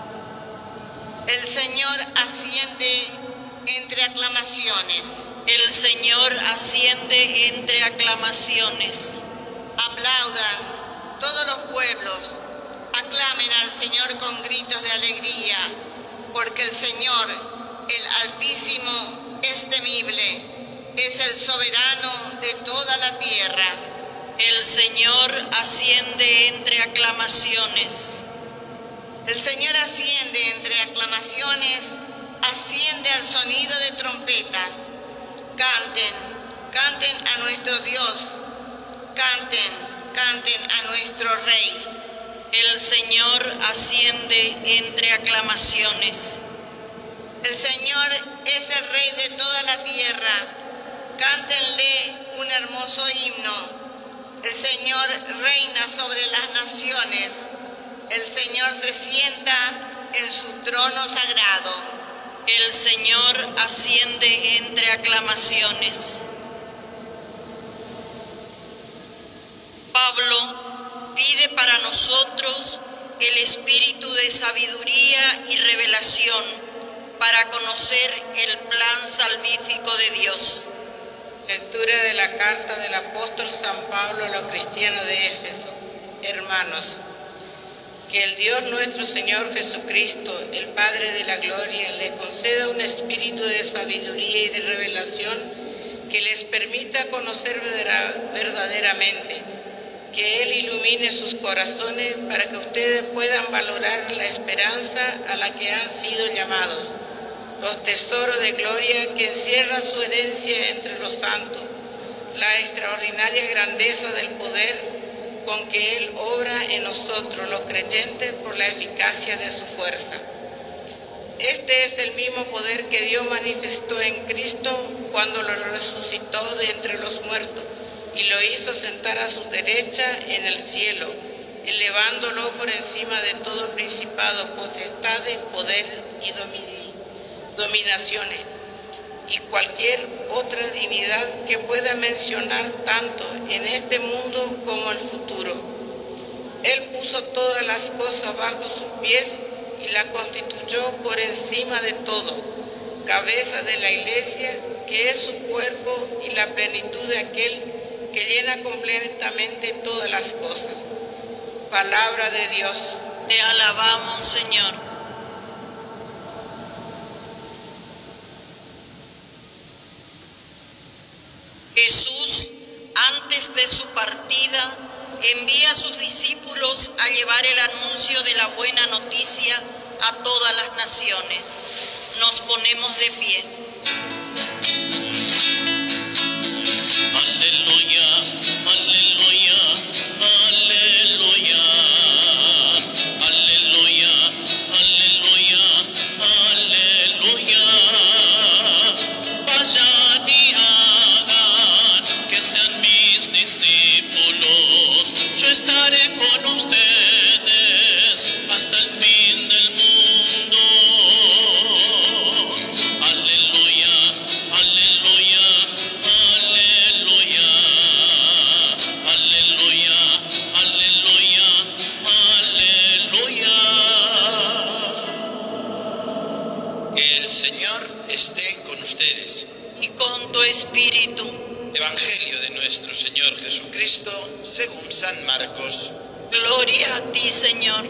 El Señor asciende entre aclamaciones. El Señor asciende entre aclamaciones. Aplaudan todos los pueblos, aclamen al Señor con gritos de alegría, porque el Señor, el Altísimo, es temible, es el soberano de toda la tierra. El Señor asciende entre aclamaciones. El Señor asciende entre aclamaciones, asciende al sonido de trompetas. Canten, canten a nuestro Dios, canten, canten a nuestro Rey. El Señor asciende entre aclamaciones. El Señor es el Rey de toda la tierra. Cántenle un hermoso himno. El Señor reina sobre las naciones. El Señor se sienta en su trono sagrado. El Señor asciende entre aclamaciones. Pablo pide para nosotros el espíritu de sabiduría y revelación para conocer el plan salvífico de Dios. Lectura de la carta del apóstol San Pablo a los cristianos de Éfeso. Hermanos, que el Dios nuestro Señor Jesucristo, el Padre de la gloria, le conceda un espíritu de sabiduría y de revelación que les permita conocer verdaderamente, que Él ilumine sus corazones para que ustedes puedan valorar la esperanza a la que han sido llamados, los tesoros de gloria que encierra su herencia entre los santos, la extraordinaria grandeza del poder con que Él obra en nosotros los creyentes por la eficacia de su fuerza. Este es el mismo poder que Dios manifestó en Cristo cuando lo resucitó de entre los muertos y lo hizo sentar a su derecha en el cielo, elevándolo por encima de todo principado, potestades, poder y domini- dominaciones, y cualquier otra dignidad que pueda mencionar tanto en este mundo como el futuro. Él puso todas las cosas bajo sus pies y la constituyó por encima de todo, cabeza de la Iglesia, que es su cuerpo y la plenitud de aquel que llena completamente todas las cosas. Palabra de Dios. Te alabamos, Señor. Jesús, antes de su partida, envía a sus discípulos a llevar el anuncio de la buena noticia a todas las naciones. Nos ponemos de pie. Aleluya, aleluya, aleluya, aleluya, aleluya, aleluya. Vayan y hagan que sean mis discípulos. Yo estaré con ustedes hasta el fin del mundo. Aleluya, aleluya, aleluya, aleluya, aleluya, aleluya. Que el Señor esté con ustedes. Y con tu espíritu. Evangelio de nuestro Señor Jesucristo según San Marcos. Gloria a ti, Señor.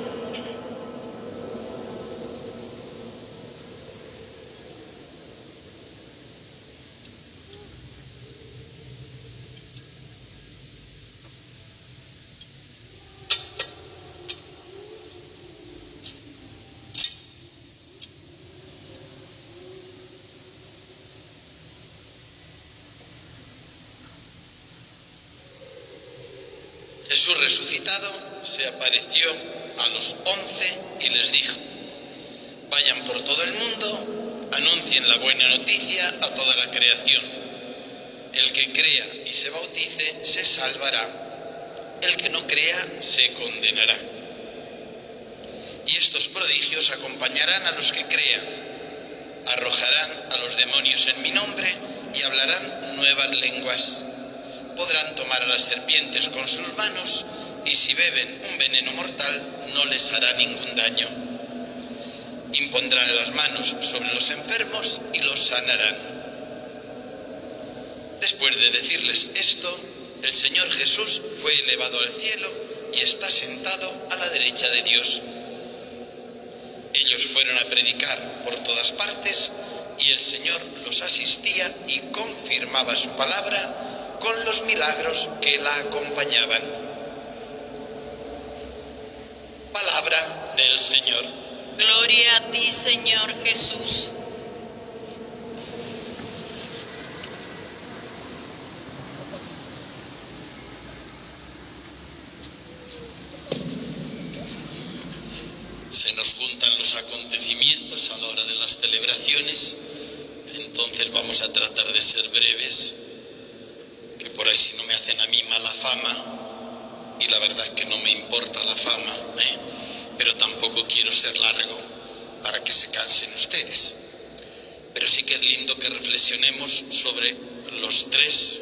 Jesús resucitado se apareció a los once y les dijo: vayan por todo el mundo, anuncien la buena noticia a toda la creación. El que crea y se bautice se salvará, el que no crea se condenará. Y estos prodigios acompañarán a los que crean: arrojarán a los demonios en mi nombre y hablarán nuevas lenguas. Podrán tomar a las serpientes con sus manos, y si beben un veneno mortal no les hará ningún daño. Impondrán las manos sobre los enfermos y los sanarán. Después de decirles esto, el Señor Jesús fue elevado al cielo y está sentado a la derecha de Dios. Ellos fueron a predicar por todas partes, y el Señor los asistía y confirmaba su palabra con los milagros que la acompañaban. Palabra del Señor. Gloria a ti, Señor Jesús. Se nos juntan los acontecimientos a la hora de las celebraciones, entonces vamos a tratar de ser breves, que por ahí si no me hacen a mí mala fama, y la verdad que no me importa la fama, ¿eh? Pero tampoco quiero ser largo para que se cansen ustedes. Pero sí que es lindo que reflexionemos sobre los tres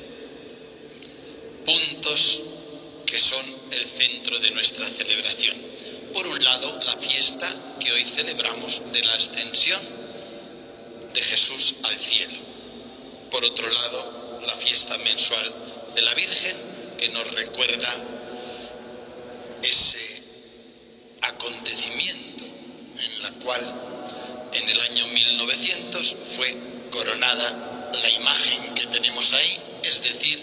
puntos que son el centro de nuestra celebración. Por un lado, la fiesta que hoy celebramos de la ascensión de Jesús al cielo. Por otro lado, la fiesta mensual de la Virgen, que nos recuerda ese acontecimiento en la cual en el año mil novecientos fue coronada la imagen que tenemos ahí, es decir,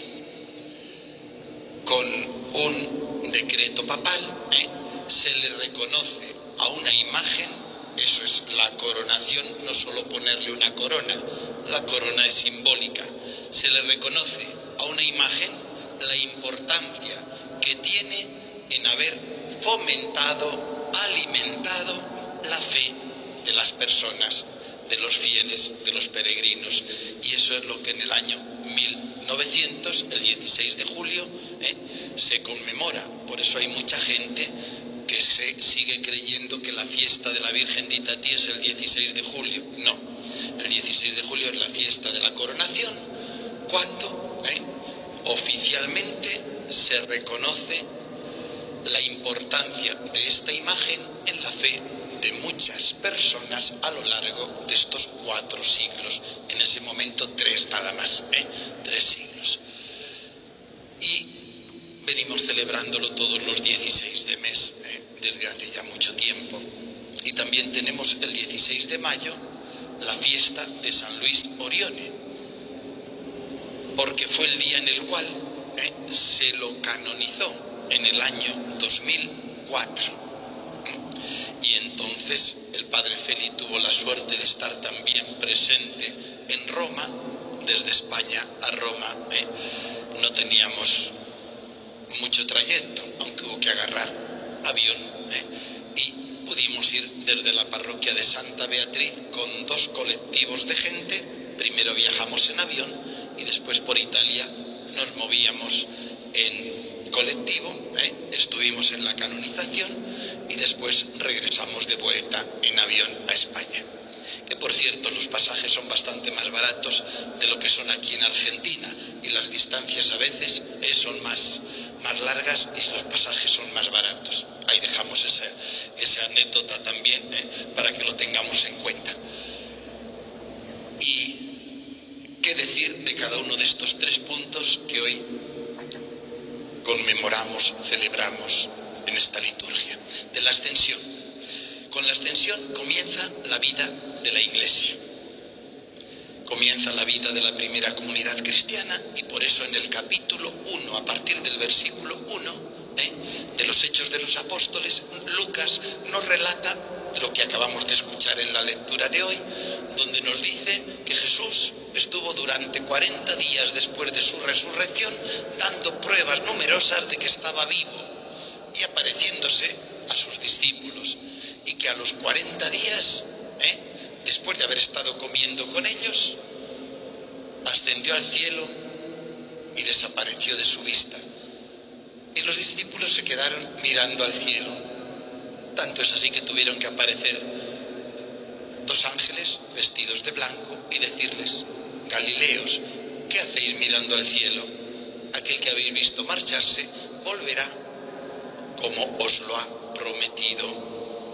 con un decreto papal, ¿eh? se le reconoce a una imagen, eso es la coronación, no solo ponerle una corona, la corona es simbólica, se le reconoce a una imagen la importancia que tiene en haber fomentado, alimentado la fe de las personas, de los fieles, de los peregrinos. Y eso es lo que en el año mil novecientos, el dieciséis de julio, eh, se conmemora. Por eso hay mucha gente que se sigue creyendo que la fiesta de la Virgen de Itatí es el dieciséis de julio. No, el dieciséis de julio es la fiesta de la coronación, cuando ¿eh? oficialmente se reconoce la importancia de esta imagen en la fe de muchas personas a lo largo de estos cuatro siglos. En ese momento tres nada más, ¿eh? tres siglos. Y venimos celebrándolo todos los dieciséis de mes, ¿eh? desde hace ya mucho tiempo. Y también tenemos el dieciséis de mayo, la fiesta de San Luis Orione, porque fue el día en el cual ¿eh? se lo canonizó en el año dos mil cuatro. Y entonces el padre Feli tuvo la suerte de estar también presente en Roma. Desde España a Roma ¿eh? no teníamos mucho trayecto, aunque hubo que agarrar avión, ¿eh? y pudimos ir desde la parroquia de Santa Beatriz con dos colectivos de gente. Primero viajamos en avión y después por Italia nos movíamos en colectivo, ¿eh? estuvimos en la canonización y después regresamos de vuelta en avión a España. Que por cierto, los pasajes son bastante más baratos de lo que son aquí en Argentina, y las distancias a veces eh, son más, más largas y los pasajes son más baratos. Ahí dejamos esa, esa anécdota también eh, para que lo tengamos en cuenta. Y qué decir de cada uno de estos tres puntos que hoy conmemoramos, celebramos en esta liturgia. De la Ascensión. Con la Ascensión comienza la vida de la Iglesia. Comienza la vida de la primera comunidad cristiana, y por eso en el capítulo uno, a partir del versículo uno, ¿eh? de los Hechos de los Apóstoles, Lucas nos relata lo que acabamos de escuchar en la lectura de hoy, donde nos dice que Jesús estuvo durante cuarenta días después de su resurrección dando pruebas numerosas de que estaba vivo y apareciéndose a sus discípulos, y que a los cuarenta días, ¿eh? después de haber estado comiendo con ellos, ascendió al cielo y desapareció de su vista. Y los discípulos se quedaron mirando al cielo. Tanto es así que tuvieron que aparecer dos ángeles vestidos de blanco y decirles: Galileos, ¿qué hacéis mirando al cielo? Aquel que habéis visto marcharse volverá como os lo ha prometido.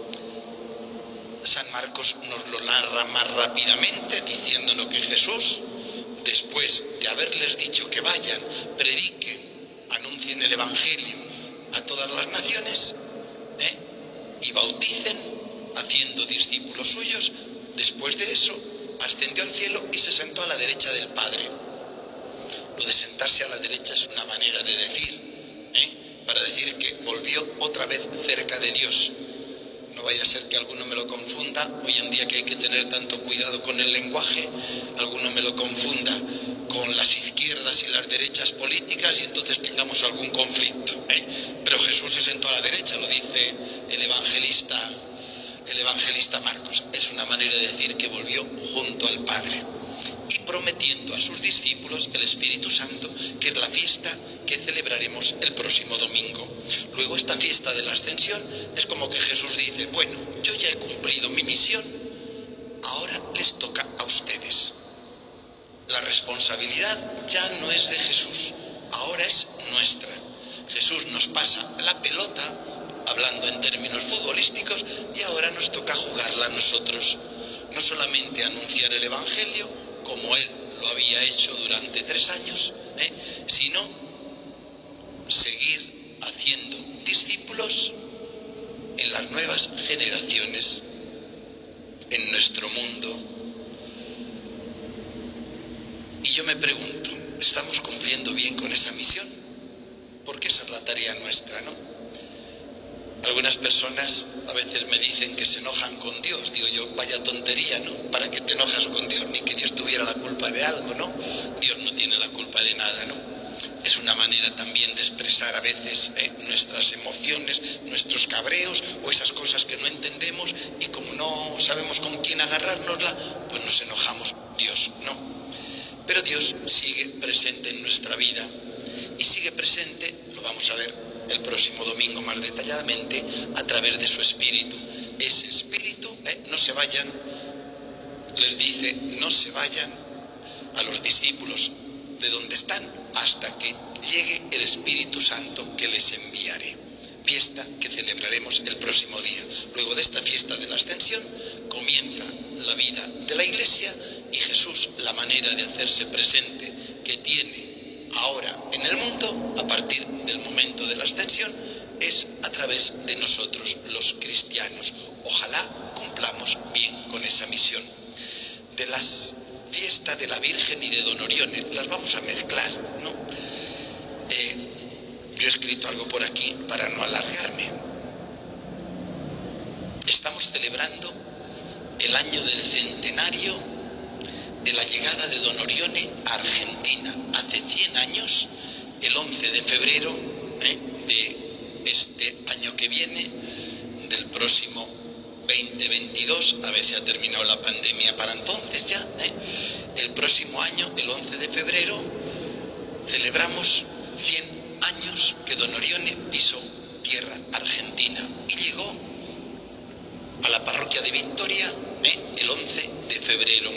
San Marcos nos lo narra más rápidamente, diciéndonos que Jesús, después de haberles dicho que vayan, prediquen, anuncien el Evangelio a todas las naciones, ¿eh? y bauticen, haciendo discípulos suyos, después de eso ascendió al cielo y se sentó a la derecha del Padre. Lo de sentarse a la derecha es una manera de decir, ¿eh? para decir que volvió otra vez cerca de Dios. No vaya a ser que alguno me lo confunda, hoy en día que hay que tener tanto cuidado con el lenguaje, alguno me lo confunda con las izquierdas y las derechas políticas y entonces tengamos algún conflicto, ¿eh? Pero Jesús se sentó a la derecha, lo dice el evangelista, el evangelista Marcos. Es una manera de decir que volvió junto al Padre, y prometiendo a sus discípulos el Espíritu Santo, que es la fiesta que celebraremos el próximo domingo. Luego, esta fiesta de la Ascensión es como que Jesús dice: bueno, yo ya he cumplido mi misión, ahora les toca a ustedes. La responsabilidad ya no es de Jesús, ahora es nuestra. Jesús nos pasa la pelota, hablando en términos futbolísticos, y ahora nos toca jugarla a nosotros. No solamente anunciar el Evangelio, como Él lo había hecho durante tres años, ¿eh? sino seguir haciendo discípulos en las nuevas generaciones, en nuestro mundo. Y yo me pregunto, ¿estamos cumpliendo bien con esa misión? Porque esa es la tarea nuestra, ¿no? Algunas personas a veces me dicen que se enojan con Dios. Digo yo, vaya tontería, ¿no? ¿Para qué te enojas con Dios? Ni que Dios tuviera la culpa de algo, ¿no? Dios no tiene la culpa de nada, ¿no? Es una manera también de expresar a veces ¿eh? nuestras emociones, nuestros cabreos o esas cosas que no entendemos, y como no sabemos con quién agarrárnosla, pues nos enojamos. Dios no. Pero Dios sigue presente en nuestra vida, y sigue presente, lo vamos a ver el próximo domingo más detalladamente, a través de su Espíritu. Ese Espíritu, eh, no se vayan, les dice, no se vayan a los discípulos de donde están hasta que llegue el Espíritu Santo que les enviaré. Fiesta que celebraremos el próximo día. Luego de esta fiesta de la Ascensión comienza la vida de la Iglesia, y Jesús, la manera de hacerse presente que tiene ahora en el mundo a partir del momento de la Ascensión, es a través de nosotros los cristianos. Ojalá cumplamos bien con esa misión. De las fiestas de la Virgen y de Don Orione las vamos a mezclar, ¿no? Eh, yo he escrito algo por aquí para no alargarme. Estamos celebrando el año del centenario de la llegada de Don Orione a Argentina. Hace cien años, el once de febrero eh, de este año que viene, del próximo veinte veintidós, a ver si ha terminado la pandemia para entonces ya, eh, el próximo año, el once de febrero, celebramos cien años que Don Orione pisó tierra argentina y llegó a la parroquia de Victoria eh, el once de febrero.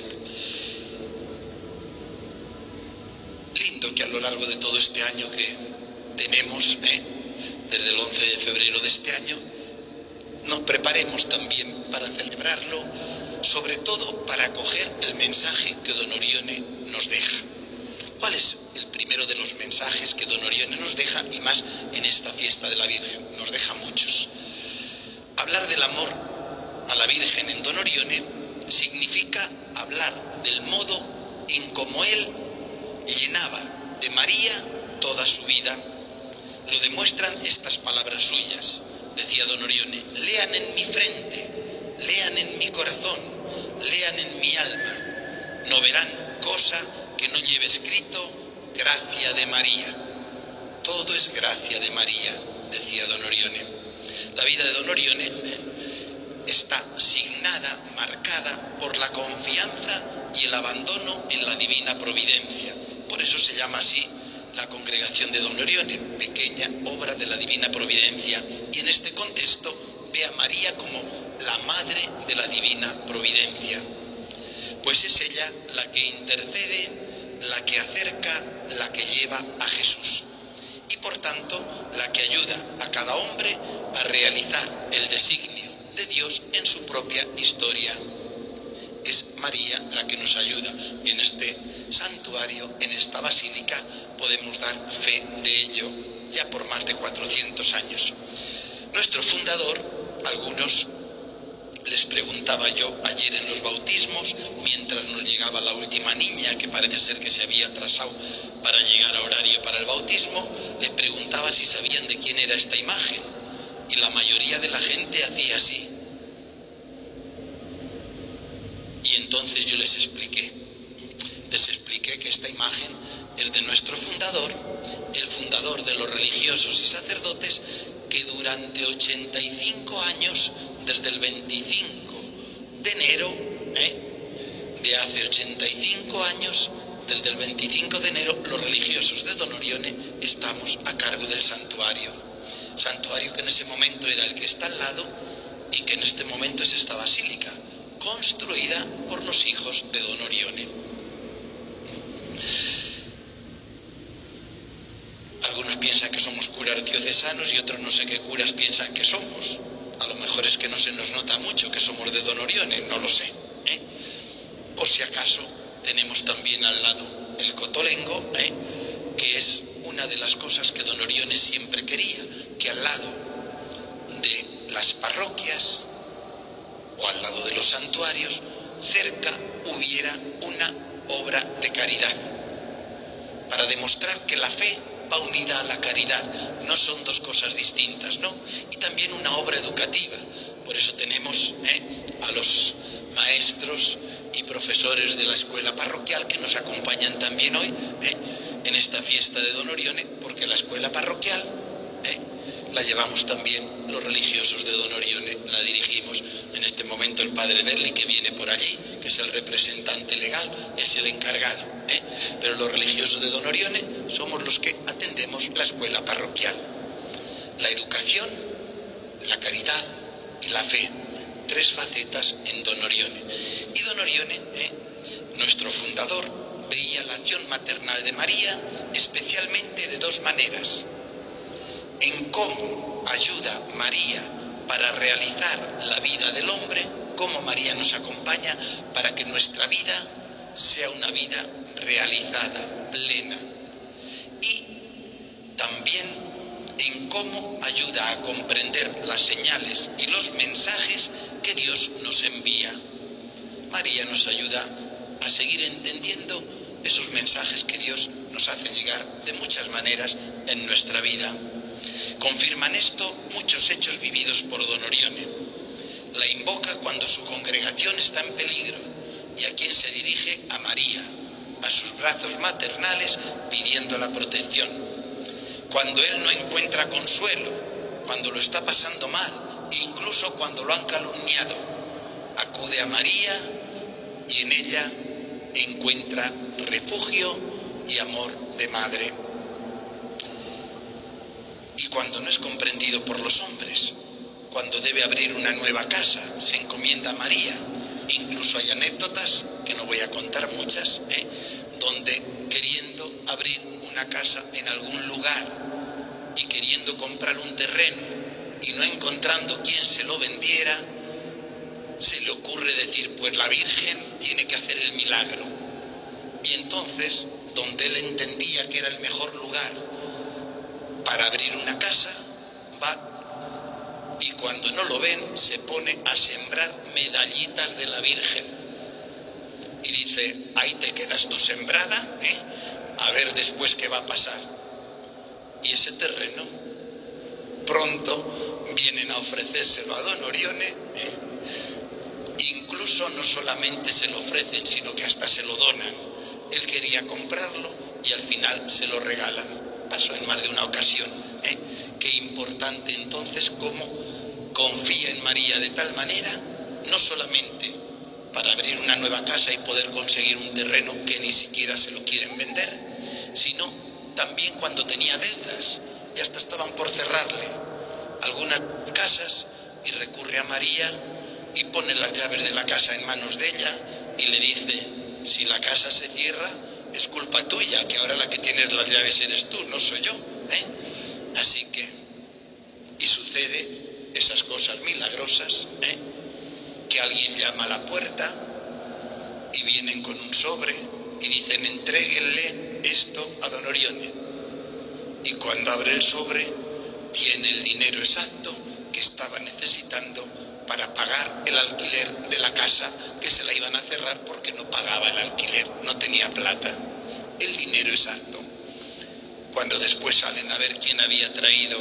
Lindo que a lo largo de todo este año que tenemos, eh, desde el once de febrero de este año, nos preparemos también para celebrarlo, sobre todo para acoger el mensaje que Don Orione nos deja. ¿Cuál es el primero de los mensajes que Don Orione nos deja, y más en esta fiesta de la Virgen? Nos deja muchos. Hablar del amor a la Virgen en Don Orione significa hablar del modo en cómo él llenaba de María toda su vida. Lo demuestran estas palabras suyas. Decía Don Orione: lean en mi frente, lean en mi corazón, lean en mi alma. No verán cosa que no lleve escrito gracia de María. Todo es gracia de María, decía Don Orione. La vida de Don Orione está signada, marcada por la confianza y el abandono en la divina providencia. Por eso se llama así la congregación de Don Orione, pequeña obra de la divina providencia. Y en este contexto ve a María como la madre de la divina providencia, pues es ella la que intercede, la que acerca, la que lleva a Jesús, y por tanto la que ayuda a cada hombre a realizar el designio de Dios en su propia historia. Es María la que nos ayuda. En este santuario, en esta basílica, podemos dar fe de ello ya por más de cuatrocientos años. Nuestro fundador, algunos les preguntaba yo ayer en los bautismos, mientras nos llegaba la última niña, que parece ser que se había atrasado para llegar a horario para el bautismo, les preguntaba si sabían de quién era esta imagen, y la mayoría de la gente hacía así. Y entonces yo les expliqué, les expliqué que esta imagen es de nuestro fundador, el fundador de los religiosos y sacerdotes, que durante ochenta y cinco años, desde el veinticinco de enero, ¿eh? de hace ochenta y cinco años, desde el veinticinco de enero, los religiosos de Don Orione estamos a cargo del santuario. Santuario que en ese momento era el que está al lado, y que en este momento es esta basílica, construida por los hijos de Don Orione. Algunos piensan que somos curas diocesanos y otros no sé qué curas piensan que somos. A lo mejor es que no se nos nota mucho que somos de Don Orione, no lo sé, ¿eh? Por si acaso, tenemos también al lado el cotolengo, ¿eh? que es una de las cosas que Don Orione siempre quería, que al lado de las parroquias o al lado de los santuarios, cerca hubiera una obra de caridad, para demostrar que la fe va unida a la caridad, no son dos cosas distintas, ¿no? Y también una obra educativa. Por eso tenemos ¿eh? a los maestros y profesores de la escuela parroquial que nos acompañan también hoy ¿eh? en esta fiesta de Don Orione, porque la escuela parroquial ¿eh? la llevamos también los religiosos de Don Orione, la dirigimos en este momento el padre Derli, que viene por allí, que es el representante legal, es el encargado, ¿eh? pero los religiosos de Don Orione somos los que atendemos tenemos la escuela parroquial. La educación, la caridad y la fe, tres facetas en Don Orione. Y Don Orione, ¿eh? nuestro fundador, veía la acción maternal de María especialmente de dos maneras: en cómo ayuda María para realizar la vida del hombre, cómo María nos acompaña para que nuestra vida sea una vida realizada, plena, y también en cómo ayuda a comprender las señales y los mensajes que Dios nos envía. María nos ayuda a seguir entendiendo esos mensajes que Dios nos hace llegar de muchas maneras en nuestra vida. Confirman esto muchos hechos vividos por Don Orione. La invoca cuando su congregación está en peligro, y a quien se dirige: a María, a sus brazos maternales, pidiendo la protección. Cuando él no encuentra consuelo, cuando lo está pasando mal, e incluso cuando lo han calumniado, acude a María y en ella encuentra refugio y amor de madre. Y cuando no es comprendido por los hombres, cuando debe abrir una nueva casa, se encomienda a María. Incluso hay anécdotas, que no voy a contar muchas, ¿eh? donde queriendo abrir una casa en algún lugar y queriendo comprar un terreno y no encontrando quien se lo vendiera, se le ocurre decir: pues la Virgen tiene que hacer el milagro. Y entonces, donde él entendía que era el mejor lugar para abrir una casa, va y cuando no lo ven se pone a sembrar medallitas de la Virgen y dice: ahí te quedas tú sembrada, ¿eh? a ver después qué va a pasar. Y ese terreno pronto vienen a ofrecérselo a Don Orione, ¿eh? incluso no solamente se lo ofrecen, sino que hasta se lo donan. Él quería comprarlo y al final se lo regalan. Pasó en más de una ocasión. ¿eh? Qué importante entonces cómo confía en María de tal manera, no solamente para abrir una nueva casa y poder conseguir un terreno que ni siquiera se lo quieren vender, sino también cuando tenía deudas y hasta estaban por cerrarle algunas casas, y recurre a María y pone las llaves de la casa en manos de ella y le dice: si la casa se cierra es culpa tuya, que ahora la que tienes las llaves eres tú, no soy yo. ¿eh? Así que, y sucede esas cosas milagrosas, ¿eh? que alguien llama a la puerta y vienen con un sobre y dicen: entréguenle esto a Don Orione. Y cuando abre el sobre, tiene el dinero exacto que estaba necesitando para pagar el alquiler de la casa, que se la iban a cerrar porque no pagaba el alquiler, no tenía plata. El dinero exacto. Cuando después salen a ver quién había traído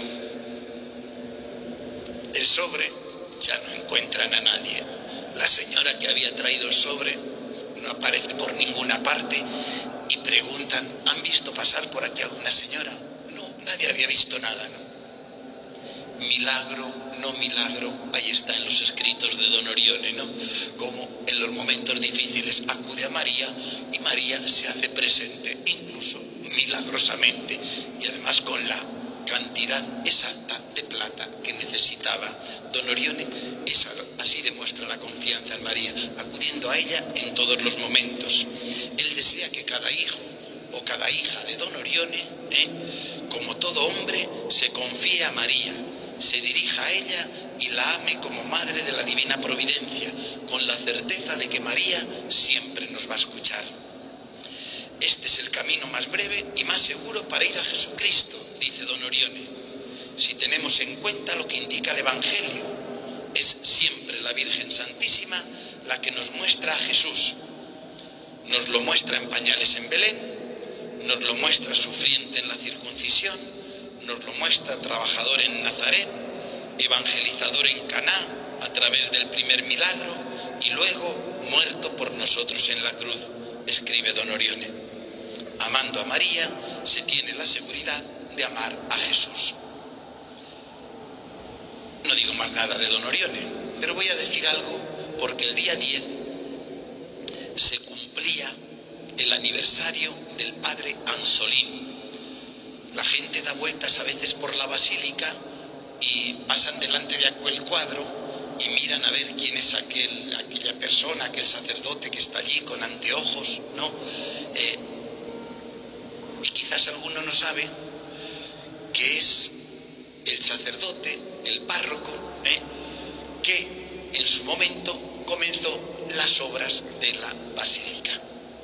el sobre, ya no encuentran a nadie. La señora que había traído el sobre no aparece por ninguna parte y preguntan: ¿han visto pasar por aquí alguna señora? No, nadie había visto nada, ¿no? Milagro, no milagro, ahí está en los escritos de Don Orione, ¿no? Como en los momentos difíciles acude a María y María se hace presente, incluso milagrosamente, y además con la cantidad exacta de plata que necesitaba. Don Orione es, así demuestra la confianza en María, acudiendo a ella en todos los momentos. Él desea que cada hijo o cada hija de Don Orione, ¿eh? como todo hombre, se confíe a María, se dirija a ella y la ame como madre de la divina providencia, con la certeza de que María siempre nos va a escuchar. Este es el camino más breve y más seguro para ir a Jesucristo, dice Don Orione. Si tenemos en cuenta lo que indica el Evangelio, es siempre la Virgen Santísima la que nos muestra a Jesús. Nos lo muestra en pañales en Belén, nos lo muestra sufriente en la circuncisión, nos lo muestra trabajador en Nazaret, evangelizador en Caná a través del primer milagro y luego muerto por nosotros en la cruz, escribe Don Orione. Amando a María se tiene la seguridad de amar a Jesús. No digo más nada de Don Orione, pero voy a decir algo porque el día diez se cumplía el aniversario del padre Ansolín. La gente da vueltas a veces por la basílica y pasan delante de aquel cuadro y miran a ver quién es aquel, aquella persona, aquel sacerdote que está allí con anteojos, ¿no? Eh, y quizás alguno no sabe que es el sacerdote, el párroco, ¿eh? que en su momento comenzó las obras de la basílica.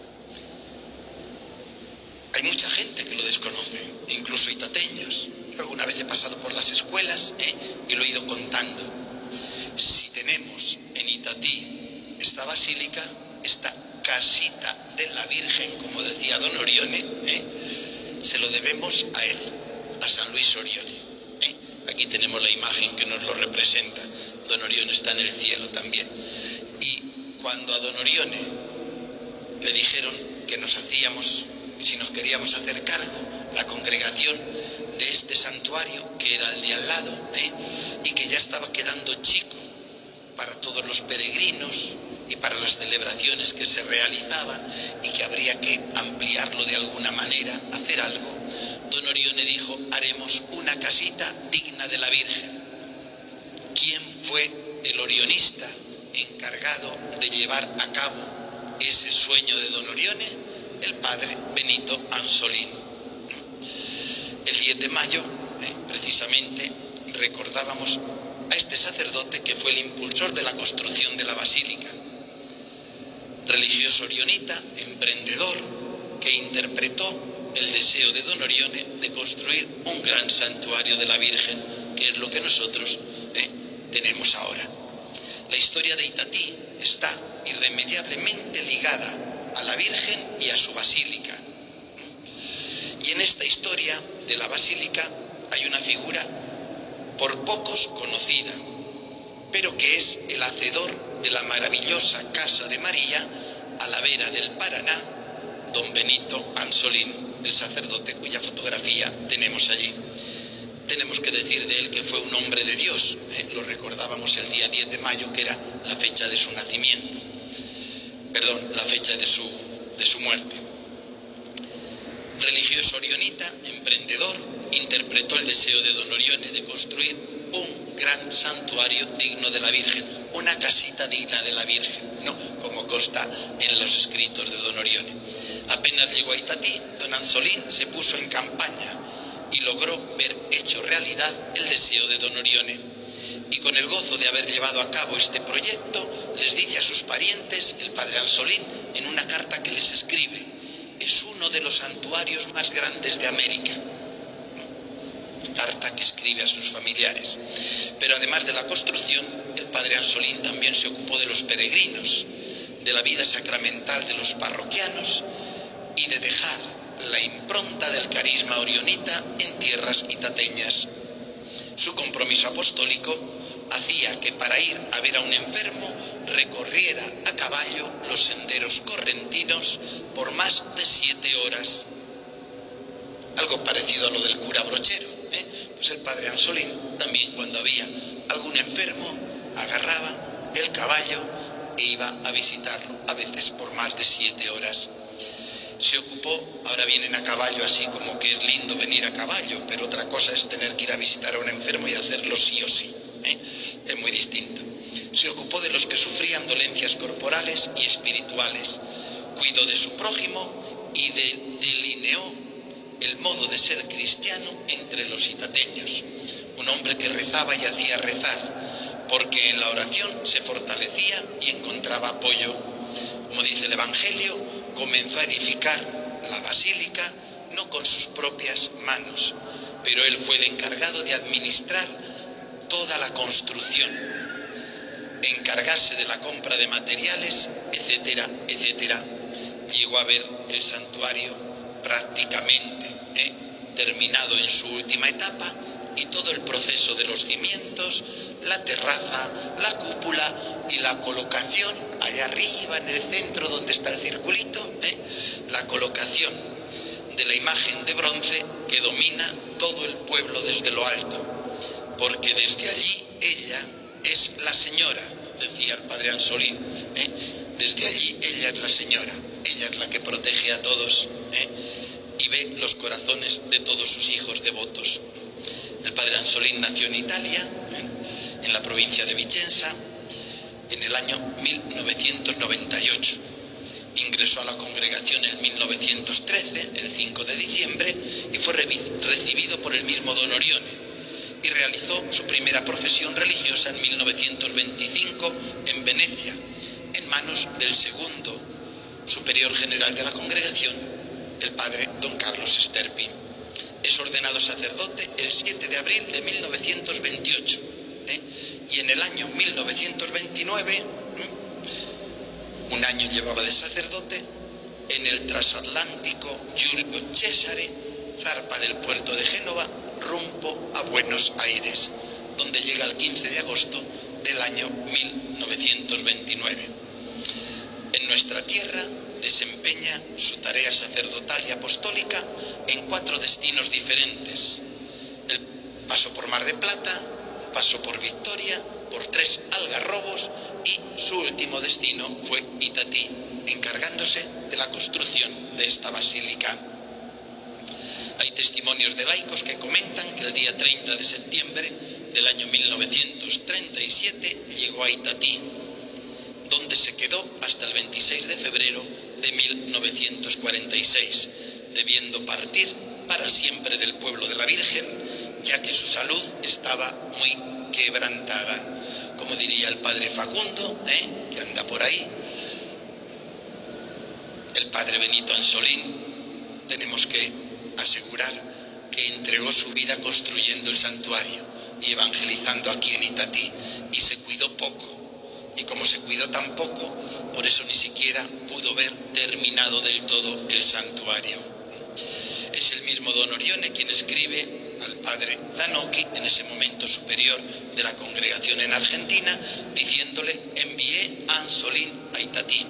Hay mucha gente que lo desconoce, incluso itateños. Yo alguna vez he pasado por las escuelas ¿eh? y lo he ido contando. Si tenemos en Itatí esta basílica, esta casita de la Virgen, como decía don Orione, ¿eh? se lo debemos a él, a San Luis Orione. ¿eh? Aquí tenemos la imagen que nos lo representa. Don Orione está en el cielo también. Y cuando a don Orione le dijeron que nos hacíamos, si nos queríamos hacer cargo, la congregación de este santuario, que era el de al lado, ¿eh? y que ya estaba quedando chico para todos los peregrinos y para las celebraciones que se realizaban, y que habría que ampliarlo de alguna manera, hacer algo, don Orione dijo: haremos una casita digna de la Virgen. ¿Quién fue el orionista encargado de llevar a cabo ese sueño de don Orione? El padre Benito Ansolín. El diez de mayo, eh, precisamente, recordábamos a este sacerdote que fue el impulsor de la construcción de la basílica. Religioso orionita, emprendedor, que interpretó el deseo de don Orione de construir un gran santuario de la Virgen, que es lo que nosotros eh, tenemos ahora. La historia de Itatí está irremediablemente ligada a la Virgen y a su basílica. Y en esta historia de la basílica hay una figura por pocos conocida, pero que es el hacedor de la maravillosa Casa de María a la vera del Paraná, don Benito Ansolín, el sacerdote cuya fotografía tenemos allí. Tenemos que decir de él que fue un hombre de Dios, ¿eh? Lo recordábamos el día diez de mayo, que era la fecha de su nacimiento, perdón, la fecha de su, de su muerte. Religioso orionita, emprendedor, interpretó el deseo de don Orione de construir un gran santuario digno de la Virgen, una casita digna de la Virgen, ¿no? Como consta en los escritos de don Orione. Apenas llegó a Itatí, don Ansolín se puso en campaña y logró ver hecho realidad el deseo de don Orione. Y con el gozo de haber llevado a cabo este proyecto, les dice a sus parientes, el padre Ansolín, en una carta que les escribe: es uno de los santuarios más grandes de América. Carta que escribe a sus familiares. Pero además de la construcción, el padre Ansolín también se ocupó de los peregrinos, de la vida sacramental de los parroquianos y de dejar la impronta del carisma orionita en tierras itateñas. Su compromiso apostólico hacía que para ir a ver a un enfermo recorriera a caballo los senderos correntinos por más de siete horas. Algo parecido a lo del cura Brochero, ¿eh? Pues el padre Ansolín también, cuando había algún enfermo, agarraba el caballo e iba a visitarlo, a veces por más de siete horas. Se ocupó, ahora vienen a caballo, así como que es lindo venir a caballo, pero otra cosa es tener que ir a visitar a un enfermo y hacerlo sí o sí, ¿eh? Es muy distinto. Se ocupó de los que sufrían dolencias corporales y espirituales, cuidó de su prójimo y de, delineó el modo de ser cristiano entre los itateños. Un hombre que rezaba y hacía rezar, porque en la oración se fortalecía y encontraba apoyo. Como dice el Evangelio, comenzó a edificar la basílica no con sus propias manos, pero él fue el encargado de administrar toda la construcción, encargarse de la compra de materiales, etcétera, etcétera. Llegó a ver el santuario prácticamente ¿eh? terminado en su última etapa, y todo el proceso de los cimientos, la terraza, la cúpula y la colocación allá arriba en el centro donde está el circulito, ¿eh? la colocación de la imagen de bronce que domina todo el pueblo desde lo alto, porque desde allí ella es la señora, decía el padre Ansolín, ¿eh? desde allí ella es la señora, ella es la que protege a todos, ¿eh? y ve los corazones de todos sus hijos devotos. Ansolín nació en Italia, ¿eh? en la provincia de Vicenza, en el año mil novecientos noventa y ocho. Ingresó a la congregación en mil novecientos trece, el cinco de diciembre, y fue recibido por el mismo don Orione, y realizó su primera profesión religiosa en mil novecientos veinticinco en Venecia, en manos del segundo superior general de la congregación, el padre don Carlos Sterpi. Es ordenado sacerdote el siete de abril de mil novecientos veintiocho, ¿eh? y en el año mil novecientos veintinueve, ¿eh? un año llevaba de sacerdote, en el transatlántico Giulio Cesare zarpa del puerto de Génova rumbo a Buenos Aires, donde llega el quince de agosto del año mil novecientos veintinueve. En nuestra tierra desempeña su tarea sacerdotal y apostólica en cuatro destinos diferentes: el paso por Mar de Plata, paso por Victoria, por tres Algarrobos, y su último destino fue Itatí, encargándose de la construcción de esta basílica. Hay testimonios de laicos que comentan que el día treinta de septiembre del año mil novecientos treinta y siete llegó a Itatí, donde se quedó hasta el veintiséis de febrero de mil novecientos cuarenta y seis, debiendo partir para siempre del pueblo de la Virgen, ya que su salud estaba muy quebrantada. Como diría el padre Facundo, ¿eh? que anda por ahí, el padre Benito Ansolín, tenemos que asegurar que entregó su vida construyendo el santuario y evangelizando aquí en Itatí, y se cuidó poco. Y como se cuidó tan poco, por eso ni siquiera pudo ver terminado del todo el santuario. Es el mismo don Orione quien escribe al padre Zanocchi, en ese momento superior de la congregación en Argentina, diciéndole: envié a Ansolín a Itatí.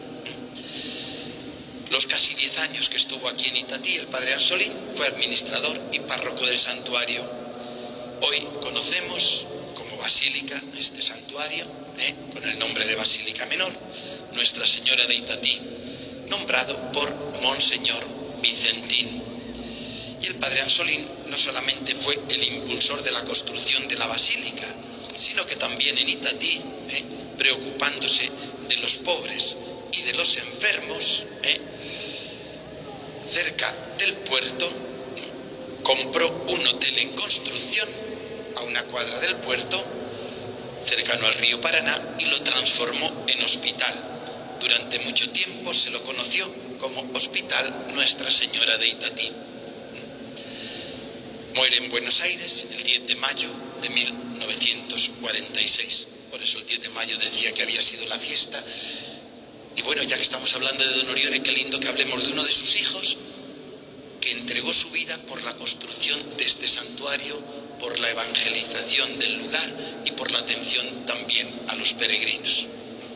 Los casi diez años que estuvo aquí en Itatí, el padre Ansolín fue administrador y párroco del santuario. Hoy conocemos como basílica este santuario, ¿eh? con el nombre de Basílica Menor, Nuestra Señora de Itatí, nombrado por Monseñor Vicentín. Y el padre Ansolín no solamente fue el impulsor de la construcción de la basílica, sino que también en Itatí, ¿eh? preocupándose de los pobres y de los enfermos, ¿eh? cerca del puerto, compró un hotel en construcción a una cuadra del puerto, cercano al río Paraná, y lo transformó en hospital. Durante mucho tiempo se lo conoció como Hospital Nuestra Señora de Itatí. Muere en Buenos Aires el diez de mayo de mil novecientos cuarenta y seis. Por eso el diez de mayo decía que había sido la fiesta. Y bueno, ya que estamos hablando de don Orione, qué lindo que hablemos de uno de sus hijos que entregó su vida por la construcción de este santuario, por la evangelización del lugar y por la atención también a los peregrinos.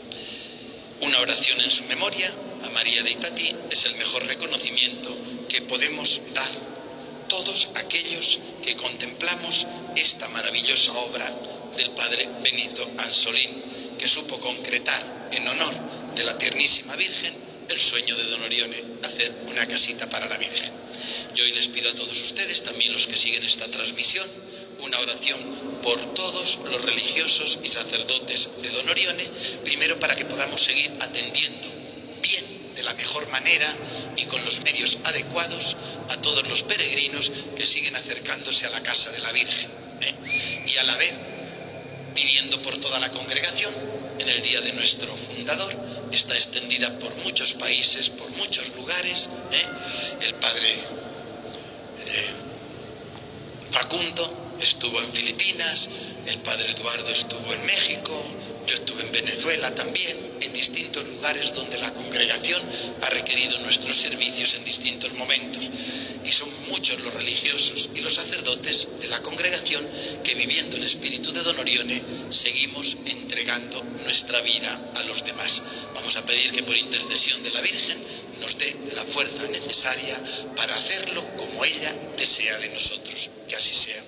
Una oración en su memoria a María de Itatí es el mejor reconocimiento que podemos dar todos aquellos que contemplamos esta maravillosa obra del padre Benito Ansolín, que supo concretar en honor de la tiernísima Virgen el sueño de don Orione, hacer una casita para la Virgen. Yo hoy les pido a todos ustedes, también los que siguen esta transmisión, una oración por todos los religiosos y sacerdotes de don Orione, primero para que podamos seguir atendiendo bien, de la mejor manera y con los medios adecuados a todos los peregrinos que siguen acercándose a la casa de la Virgen, ¿eh? y a la vez pidiendo por toda la congregación. En el día de nuestro fundador está extendida por muchos países, por muchos lugares, ¿eh? el padre eh, Facundo estuvo en Filipinas, el padre Eduardo estuvo en México, yo estuve en Venezuela también, en distintos lugares donde la congregación ha requerido nuestros servicios en distintos momentos. Y son muchos los religiosos y los sacerdotes de la congregación que, viviendo el espíritu de don Orione, seguimos entregando nuestra vida a los demás. Vamos a pedir que por intercesión de la Virgen nos dé la fuerza necesaria para hacerlo como ella desea de nosotros. Que así sea.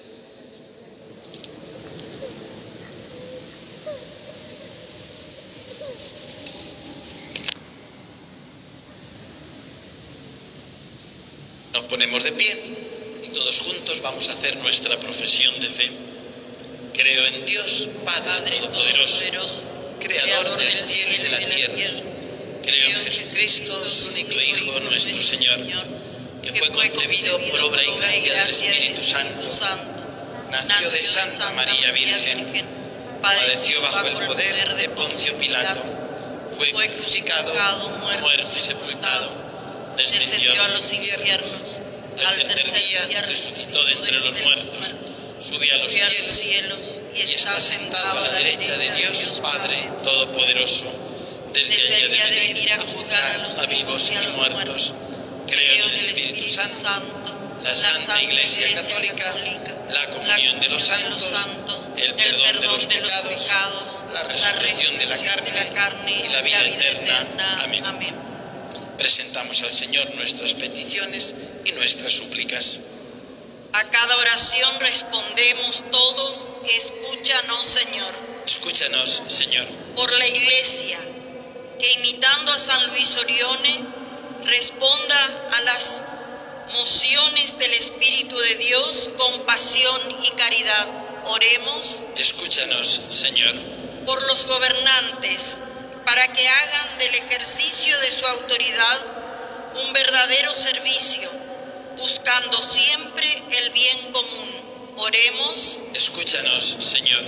Nos ponemos de pie. Y todos juntos vamos a hacer nuestra profesión de fe. Creo en Dios, Padre Todopoderoso, Creador del cielo y de la tierra. Creo en Jesucristo, su único Hijo, nuestro Señor, que fue concebido por obra y gracia del Espíritu Santo. Nació de Santa María Virgen, padeció bajo el poder de Poncio Pilato, fue crucificado, muerto y sepultado, descendió a los infiernos, al tercer día resucitó de entre los muertos, subió a los cielos y está sentado a la derecha de Dios Padre Todopoderoso. Desde allá de venir a juzgar a vivos y muertos. Creo en el Espíritu Santo, la Santa Iglesia Católica, la comunión de los santos, el perdón de los pecados, la resurrección de la carne y la vida eterna. Amén. Presentamos al Señor nuestras peticiones y nuestras súplicas. A cada oración respondemos todos: escúchanos, Señor. Escúchanos, Señor. Por la Iglesia, que imitando a San Luis Orione, responda a las mociones del Espíritu de Dios con pasión y caridad. Oremos. Escúchanos, Señor. Por los gobernantes, para que hagan del ejercicio de su autoridad un verdadero servicio, buscando siempre el bien común. Oremos. Escúchanos, Señor.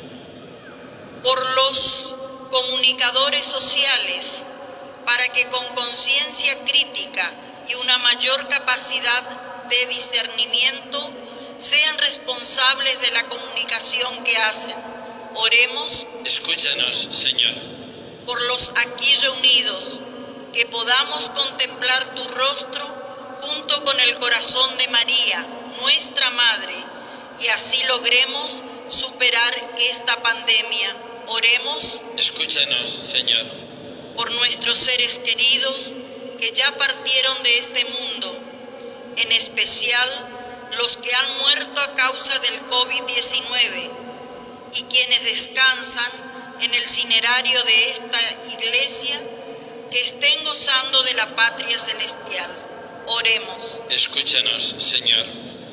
Por los comunicadores sociales, para que con conciencia crítica y una mayor capacidad de discernimiento sean responsables de la comunicación que hacen. Oremos. Escúchanos, Señor. Por los aquí reunidos, que podamos contemplar tu rostro junto con el corazón de María, nuestra Madre, y así logremos superar esta pandemia. Oremos. Escúchanos, Señor. Por nuestros seres queridos que ya partieron de este mundo, en especial los que han muerto a causa del COVID diecinueve y quienes descansan en el cinerario de esta iglesia, que estén gozando de la patria celestial. Oremos. Escúchanos, Señor.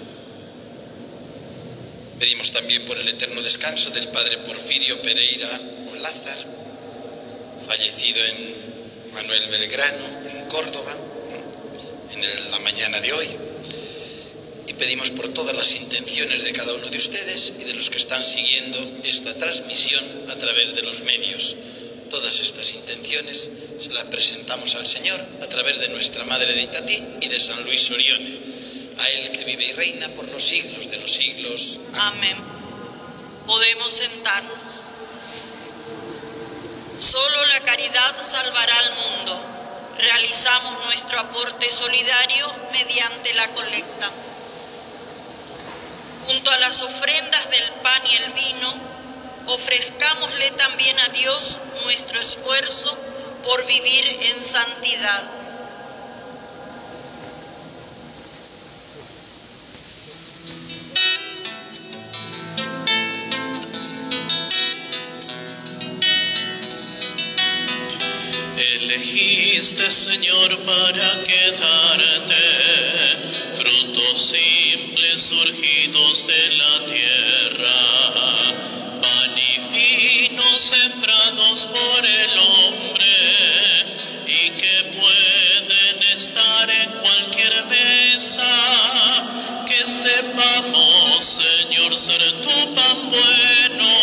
Pedimos también por el eterno descanso del Padre Porfirio Pereira Olázar, fallecido en Manuel Belgrano, en Córdoba, en el, la mañana de hoy. Y pedimos por todas las intenciones de cada uno de ustedes y de los que están siguiendo esta transmisión a través de los medios. Todas estas intenciones se las presentamos al Señor a través de nuestra Madre de Itatí y de San Luis Orione, a Él que vive y reina por los siglos de los siglos. Amén. Podemos sentarnos. Solo la caridad salvará al mundo. Realizamos nuestro aporte solidario mediante la colecta. Junto a las ofrendas del pan y el vino, ofrezcámosle también a Dios nuestro esfuerzo por vivir en santidad. Elegiste, Señor, para quedarte, frutos simples surgidos de la tierra, pan y vino sembrados por el hombre, y que pueden estar en cualquier mesa, que sepamos, Señor, ser tu pan bueno,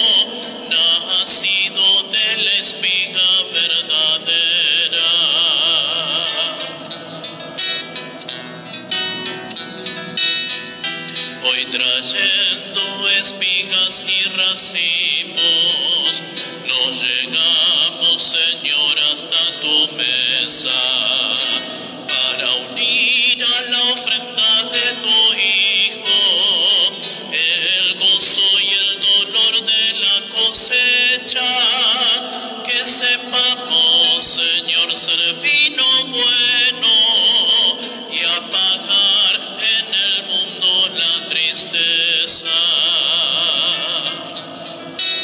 nacido de la espiga verdadera. Hoy trayendo espigas y racimos, nos llegamos, Señor, hasta tu mesa, para unir a la ofrenda de tu Hijo el gozo y el dolor de la cosecha, que sepamos, Señor, ser vino bueno y apagar en el mundo la tristeza.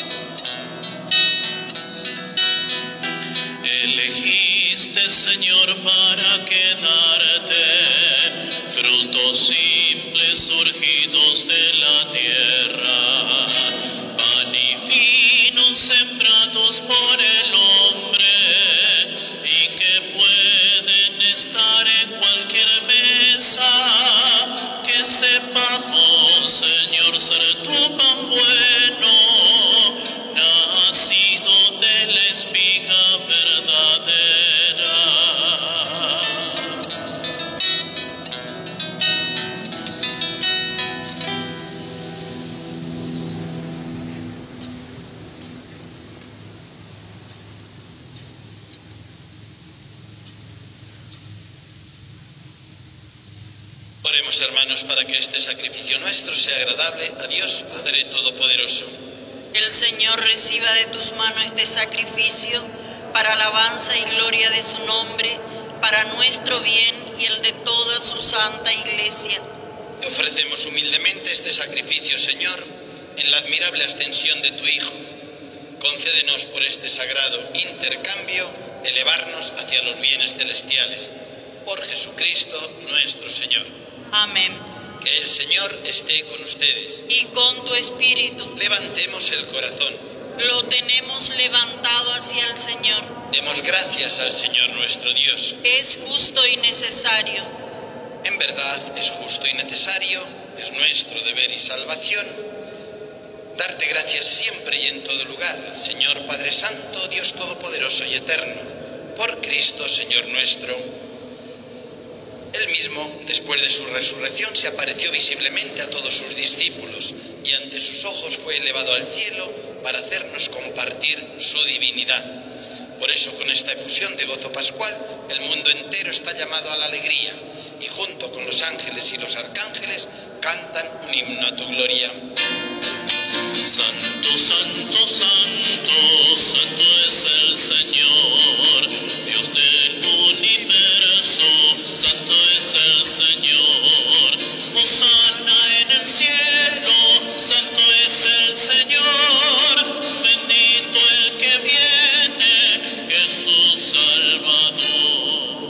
Oremos, hermanos, para que este sacrificio nuestro sea agradable a Dios Padre Todopoderoso. El Señor reciba de tus manos este sacrificio para alabanza y gloria de su nombre, para nuestro bien y el de toda su santa Iglesia. Te ofrecemos humildemente este sacrificio, Señor, en la admirable ascensión de tu Hijo. Concédenos por este sagrado intercambio elevarnos hacia los bienes celestiales. Por Jesucristo nuestro Señor. Amén. Que el Señor esté con ustedes. Y con tu espíritu. Levantemos el corazón. Lo tenemos levantado hacia el Señor. Demos gracias al Señor nuestro Dios. Es justo y necesario. En verdad es justo y necesario, es nuestro deber y salvación, darte gracias siempre y en todo lugar, Señor Padre Santo, Dios Todopoderoso y Eterno, por Cristo, Señor nuestro. Él mismo, después de su resurrección, se apareció visiblemente a todos sus discípulos y ante sus ojos fue elevado al cielo para hacernos compartir su divinidad. Por eso, con esta efusión de gozo pascual, el mundo entero está llamado a la alegría y junto con los ángeles y los arcángeles cantan un himno a tu gloria. Santo, santo, santo, santo es el Señor, Dios del universo, santo es el Señor. Hosana en el cielo, santo es el Señor, bendito el que viene, Jesús Salvador.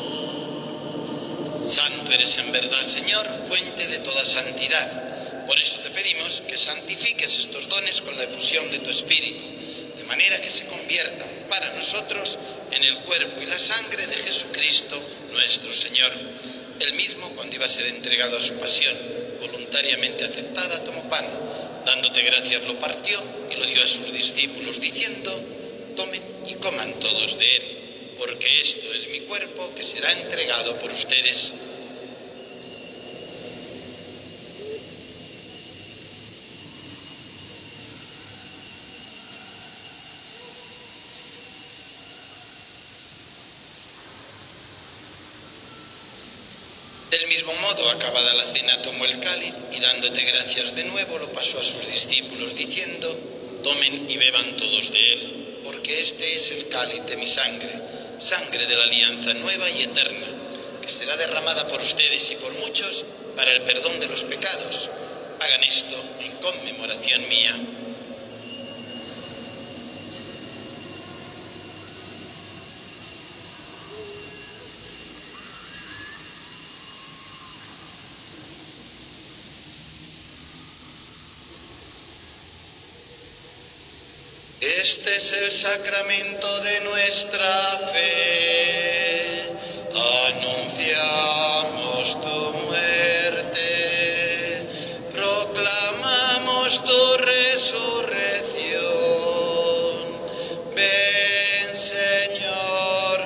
Santo eres en verdad, Señor, fuente de toda santidad. Por eso te pedimos que santifiques estos dones con la efusión de tu Espíritu, de manera que se conviertan para nosotros en el cuerpo y la sangre de Jesucristo nuestro Señor. Él mismo, cuando iba a ser entregado a su pasión, voluntariamente aceptada, tomó pan, dándote gracias lo partió y lo dio a sus discípulos, diciendo: tomen y coman todos de él, porque esto es mi cuerpo que será entregado por ustedes. Del mismo modo, acabada la cena, tomó el cáliz y dándote gracias de nuevo lo pasó a sus discípulos, diciendo: tomen y beban todos de él, porque este es el cáliz de mi sangre, sangre de la alianza nueva y eterna, que será derramada por ustedes y por muchos para el perdón de los pecados. Hagan esto en conmemoración mía. Este es el sacramento de nuestra fe. Anunciamos tu muerte, proclamamos tu resurrección. Ven, Señor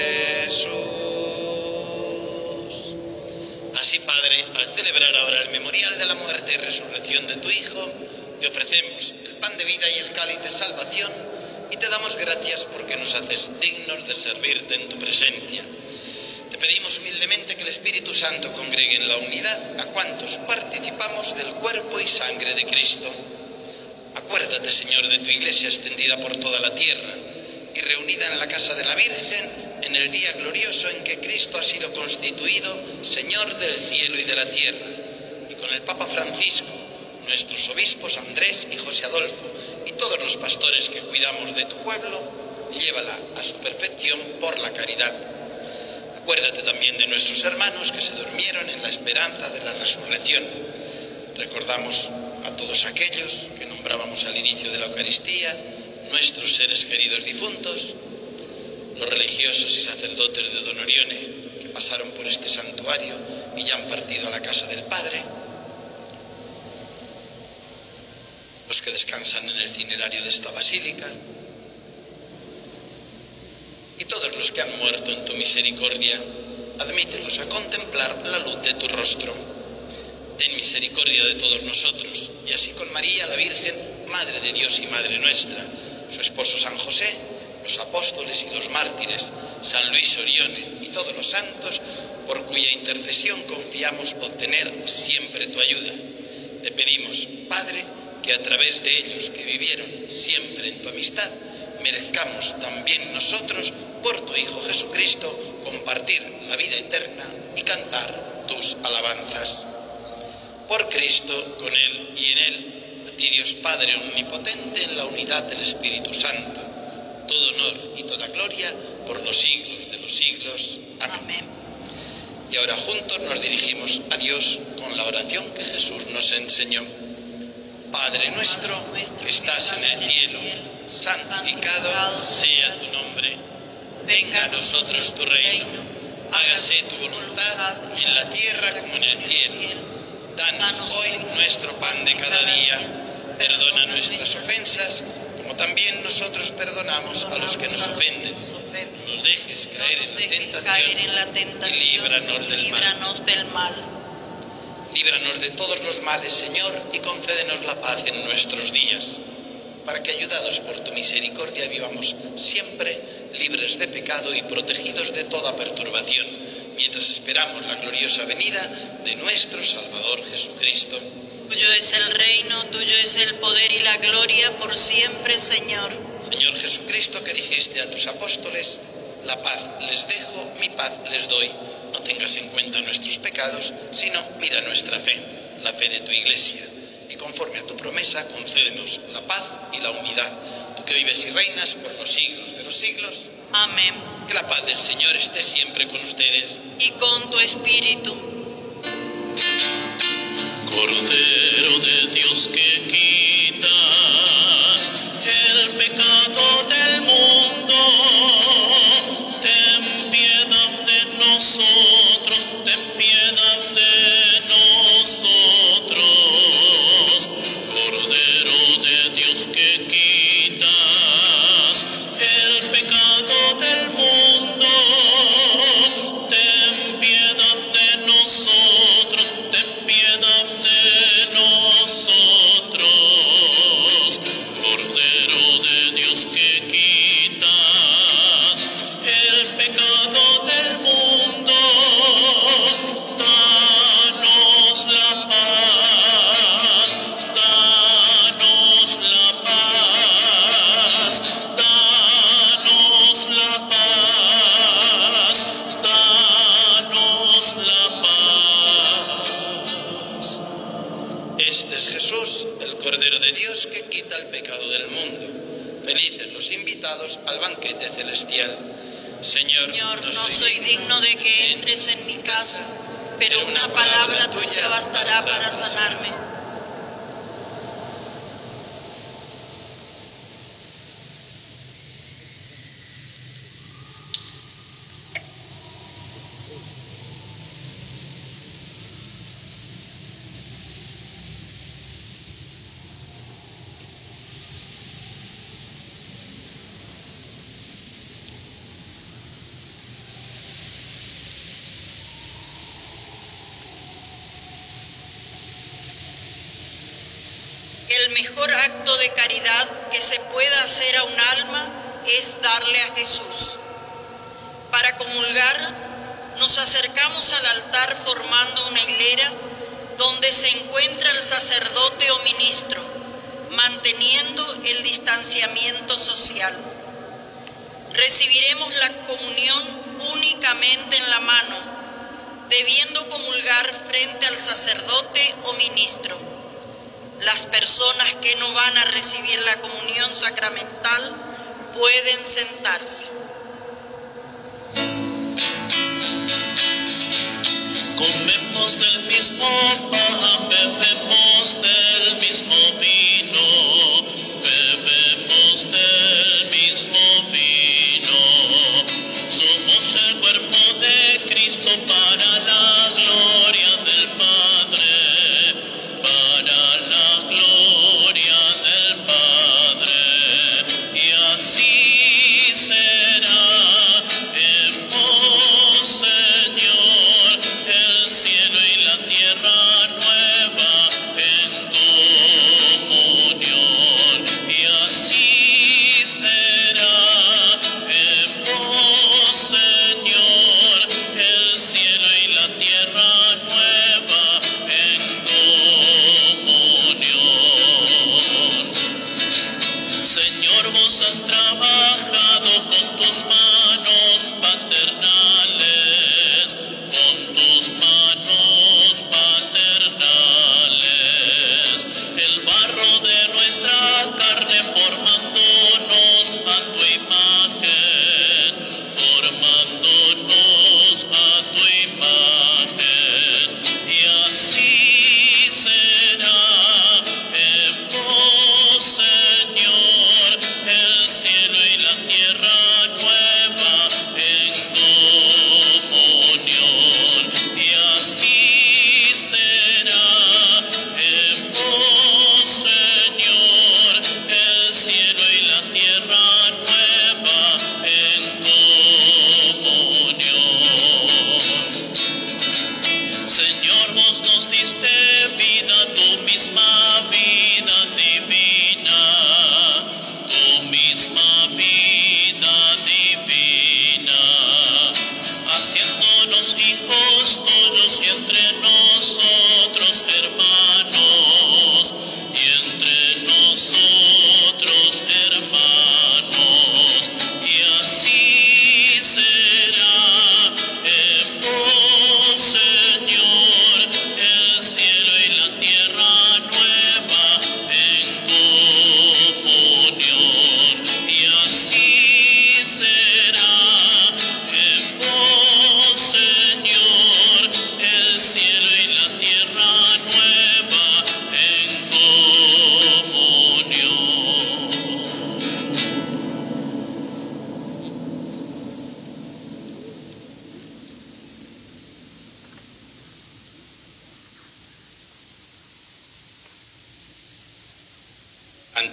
Jesús. Así, Padre, al celebrar ahora el memorial de la muerte y resurrección de tu Hijo, te ofrecemos el pan de vida y el cáliz de salvación y te damos gracias porque nos haces dignos de servirte en tu presencia. Te pedimos humildemente que el Espíritu Santo congregue en la unidad a cuantos participamos del cuerpo y sangre de Cristo. Acuérdate, Señor, de tu Iglesia extendida por toda la tierra y reunida en la casa de la Virgen en el día glorioso en que Cristo ha sido constituido Señor del cielo y de la tierra, y con el Papa Francisco, nuestros obispos Andrés y José Adolfo y todos los pastores que cuidamos de tu pueblo, llévala a su perfección por la caridad. Acuérdate también de nuestros hermanos que se durmieron en la esperanza de la resurrección. Recordamos a todos aquellos que nombrábamos al inicio de la Eucaristía, nuestros seres queridos difuntos, los religiosos y sacerdotes de Don Orione que pasaron por este santuario y ya han partido a la casa del Padre, los que descansan en el cinerario de esta basílica, y todos los que han muerto en tu misericordia, admítelos a contemplar la luz de tu rostro. Ten misericordia de todos nosotros, y así con María, la Virgen, Madre de Dios y Madre nuestra, su esposo San José, los apóstoles y los mártires, San Luis Orione y todos los santos, por cuya intercesión confiamos obtener siempre tu ayuda. Te pedimos, Padre, que a través de ellos que vivieron siempre en tu amistad, merezcamos también nosotros, por tu Hijo Jesucristo, compartir la vida eterna y cantar tus alabanzas. Por Cristo, con Él y en Él, a ti Dios Padre omnipotente, en la unidad del Espíritu Santo, todo honor y toda gloria por los siglos de los siglos. Amén. Amén. Y ahora juntos nos dirigimos a Dios con la oración que Jesús nos enseñó. Padre nuestro, que estás en el cielo, santificado sea tu nombre. Venga a nosotros tu reino. Hágase tu voluntad en la tierra como en el cielo. Danos hoy nuestro pan de cada día. Perdona nuestras ofensas, como también nosotros perdonamos a los que nos ofenden. No nos dejes caer en la tentación y líbranos del mal. Líbranos de todos los males, Señor, y concédenos la paz en nuestros días, para que, ayudados por tu misericordia, vivamos siempre libres de pecado y protegidos de toda perturbación, mientras esperamos la gloriosa venida de nuestro Salvador Jesucristo. Tuyo es el reino, tuyo es el poder y la gloria por siempre, Señor. Señor Jesucristo, que dijiste a tus apóstoles, la paz les dejo, mi paz les doy. No tengas en cuenta nuestros pecados, sino mira nuestra fe, la fe de tu Iglesia. Y conforme a tu promesa, concédenos la paz y la unidad. Tú que vives y reinas por los siglos de los siglos. Amén. Que la paz del Señor esté siempre con ustedes. Y con tu espíritu. Cordero de Dios que quitas el pecado del mundo, ten piedad de nosotros, ten piedad de nosotros. Cordero de Dios que quitas el pecado del mundo, ten piedad de nosotros, ten piedad de nosotros. Cordero de Dios que quitas el pecado del mundo, danos la paz, danos la paz, danos la paz, danos la paz. Este es Jesús, el Cordero de Dios que quita el pecado del mundo. Felices los invitados al banquete celestial. Señor, Señor, no soy digno de que entres en mi casa, pero una palabra tuya bastará para sanarme. El mejor acto de caridad que se pueda hacer a un alma es darle a Jesús. Para comulgar, nos acercamos al altar formando una hilera donde se encuentra el sacerdote o ministro, manteniendo el distanciamiento social. Recibiremos la comunión únicamente en la mano, debiendo comulgar frente al sacerdote o ministro. Las personas que no van a recibir la comunión sacramental pueden sentarse. Comemos del mismo pan, bebemos del mismo vino, bebemos del mismo vino. Somos el cuerpo de Cristo para la gloria del Padre, para la gloria del Padre. Y así será en vos, Señor, el cielo y la tierra nueva.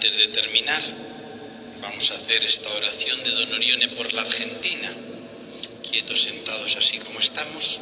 Antes de terminar, vamos a hacer esta oración de Don Orione por la Argentina, quietos sentados así como estamos.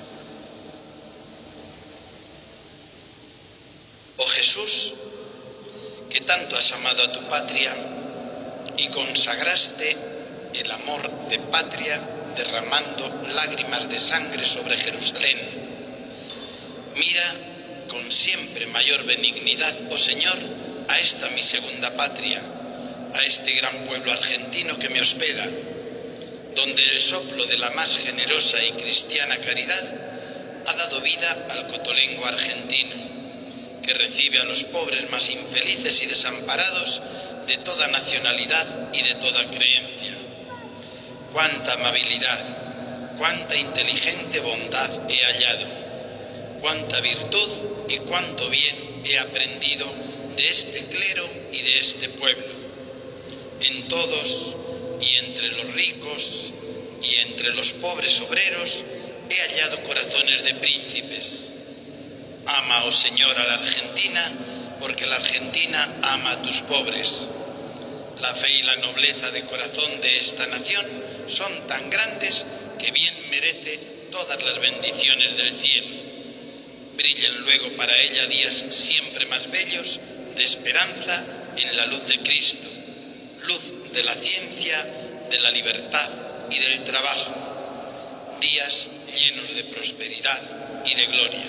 Oh Jesús, que tanto has amado a tu patria y consagraste el amor de patria derramando lágrimas de sangre sobre Jerusalén. Mira con siempre mayor benignidad, oh Señor, a esta mi segunda patria, a este gran pueblo argentino que me hospeda, donde el soplo de la más generosa y cristiana caridad ha dado vida al cotolengo argentino, que recibe a los pobres más infelices y desamparados de toda nacionalidad y de toda creencia. Cuánta amabilidad, cuánta inteligente bondad he hallado, cuánta virtud y cuánto bien he aprendido de este clero y de este pueblo. En todos y entre los ricos y entre los pobres obreros he hallado corazones de príncipes. Ama, oh Señor, a la Argentina, porque la Argentina ama a tus pobres. La fe y la nobleza de corazón de esta nación son tan grandes que bien merece todas las bendiciones del cielo. Brillen luego para ella días siempre más bellos de esperanza en la luz de Cristo, luz de la ciencia, de la libertad y del trabajo, días llenos de prosperidad y de gloria.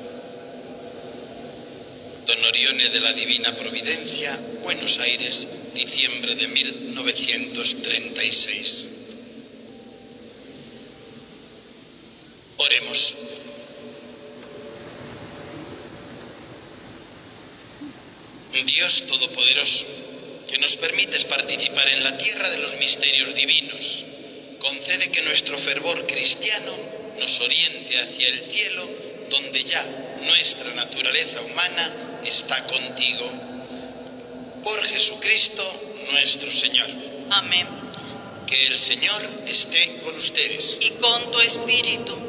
Don Orione de la Divina Providencia, Buenos Aires, diciembre de mil novecientos treinta y seis. Oremos. Dios Todopoderoso, que nos permites participar en la tierra de los misterios divinos, concede que nuestro fervor cristiano nos oriente hacia el cielo, donde ya nuestra naturaleza humana está contigo. Por Jesucristo nuestro Señor. Amén. Que el Señor esté con ustedes. Y con tu espíritu.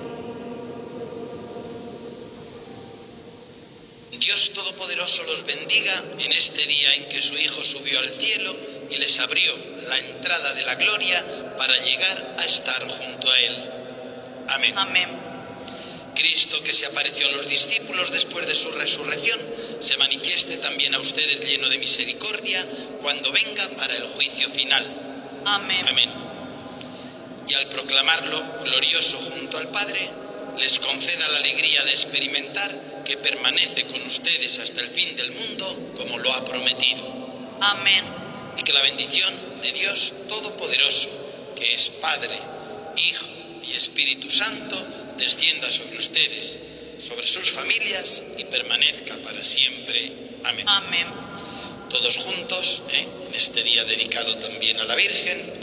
Dios Todopoderoso los bendiga en este día en que su Hijo subió al cielo y les abrió la entrada de la gloria para llegar a estar junto a Él. Amén. Amén. Cristo, que se apareció a los discípulos después de su resurrección, se manifieste también a ustedes lleno de misericordia cuando venga para el juicio final. Amén. Amén. Y al proclamarlo glorioso junto al Padre, les conceda la alegría de experimentar que permanece con ustedes hasta el fin del mundo, como lo ha prometido. Amén. Y que la bendición de Dios Todopoderoso, que es Padre, Hijo y Espíritu Santo, descienda sobre ustedes, sobre sus familias y permanezca para siempre. Amén. Amén. Todos juntos, ¿eh? en este día dedicado también a la Virgen,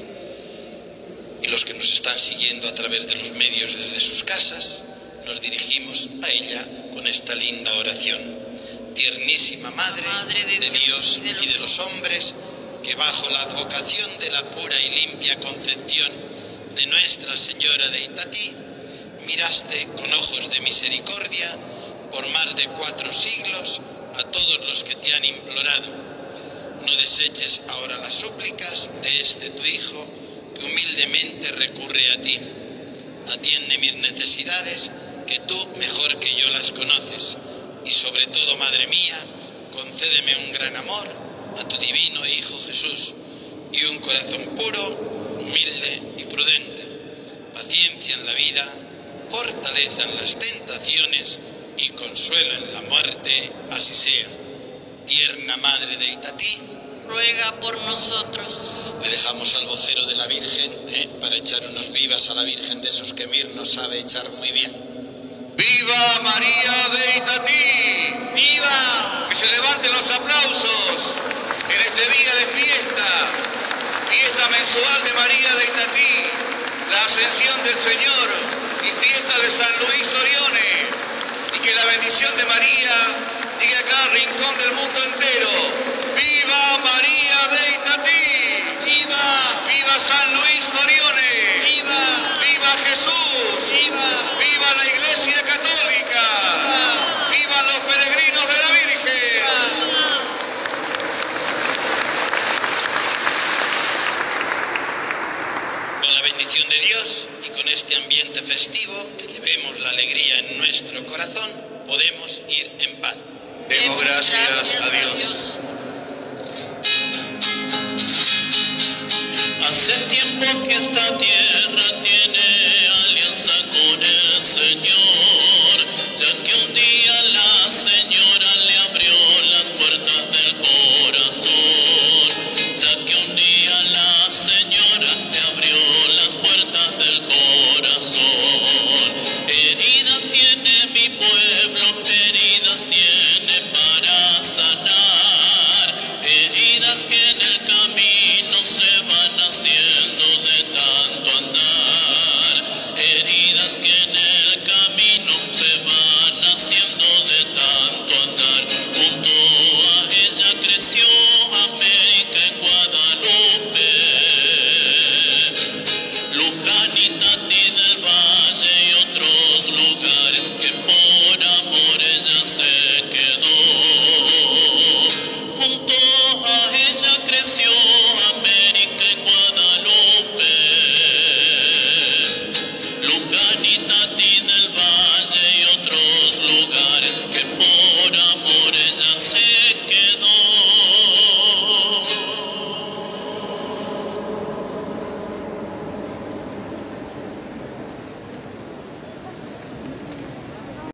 y los que nos están siguiendo a través de los medios desde sus casas, nos dirigimos a ella con esta linda oración. Tiernísima Madre, Madre de, de Dios Dios y de los, y de los hombres, que bajo la advocación de la pura y limpia concepción de Nuestra Señora de Itatí, miraste con ojos de misericordia por más de cuatro siglos a todos los que te han implorado. No deseches ahora las súplicas de este tu Hijo, que humildemente recurre a ti. Atiende mis necesidades, que tú mejor que yo las conoces, y sobre todo, Madre mía, concédeme un gran amor a tu divino Hijo Jesús, y un corazón puro, humilde y prudente, paciencia en la vida, fortaleza en las tentaciones y consuelo en la muerte, así sea. Tierna Madre de Itatí, ruega por nosotros. Le dejamos al vocero de la Virgen ¿eh? para echar unos vivas a la Virgen, de esos que Mir no sabe echar muy bien. ¡Viva María de Itatí! ¡Viva! Que se levanten los aplausos en este día de fiesta, fiesta mensual de María de Itatí, la ascensión del Señor y fiesta de San Luis Orione, y que la bendición de María llegue a cada rincón del mundo entero. ¡Viva María de Itatí! ¡Viva! ¡Viva San Luis Orione! ¡Viva! ¡Viva Jesús! ¡Viva! ¡Viva la Iglesia Católica! ¡Viva! ¡Viva los paz. Demos gracias a Dios. Hace tiempo que esta tierra tiene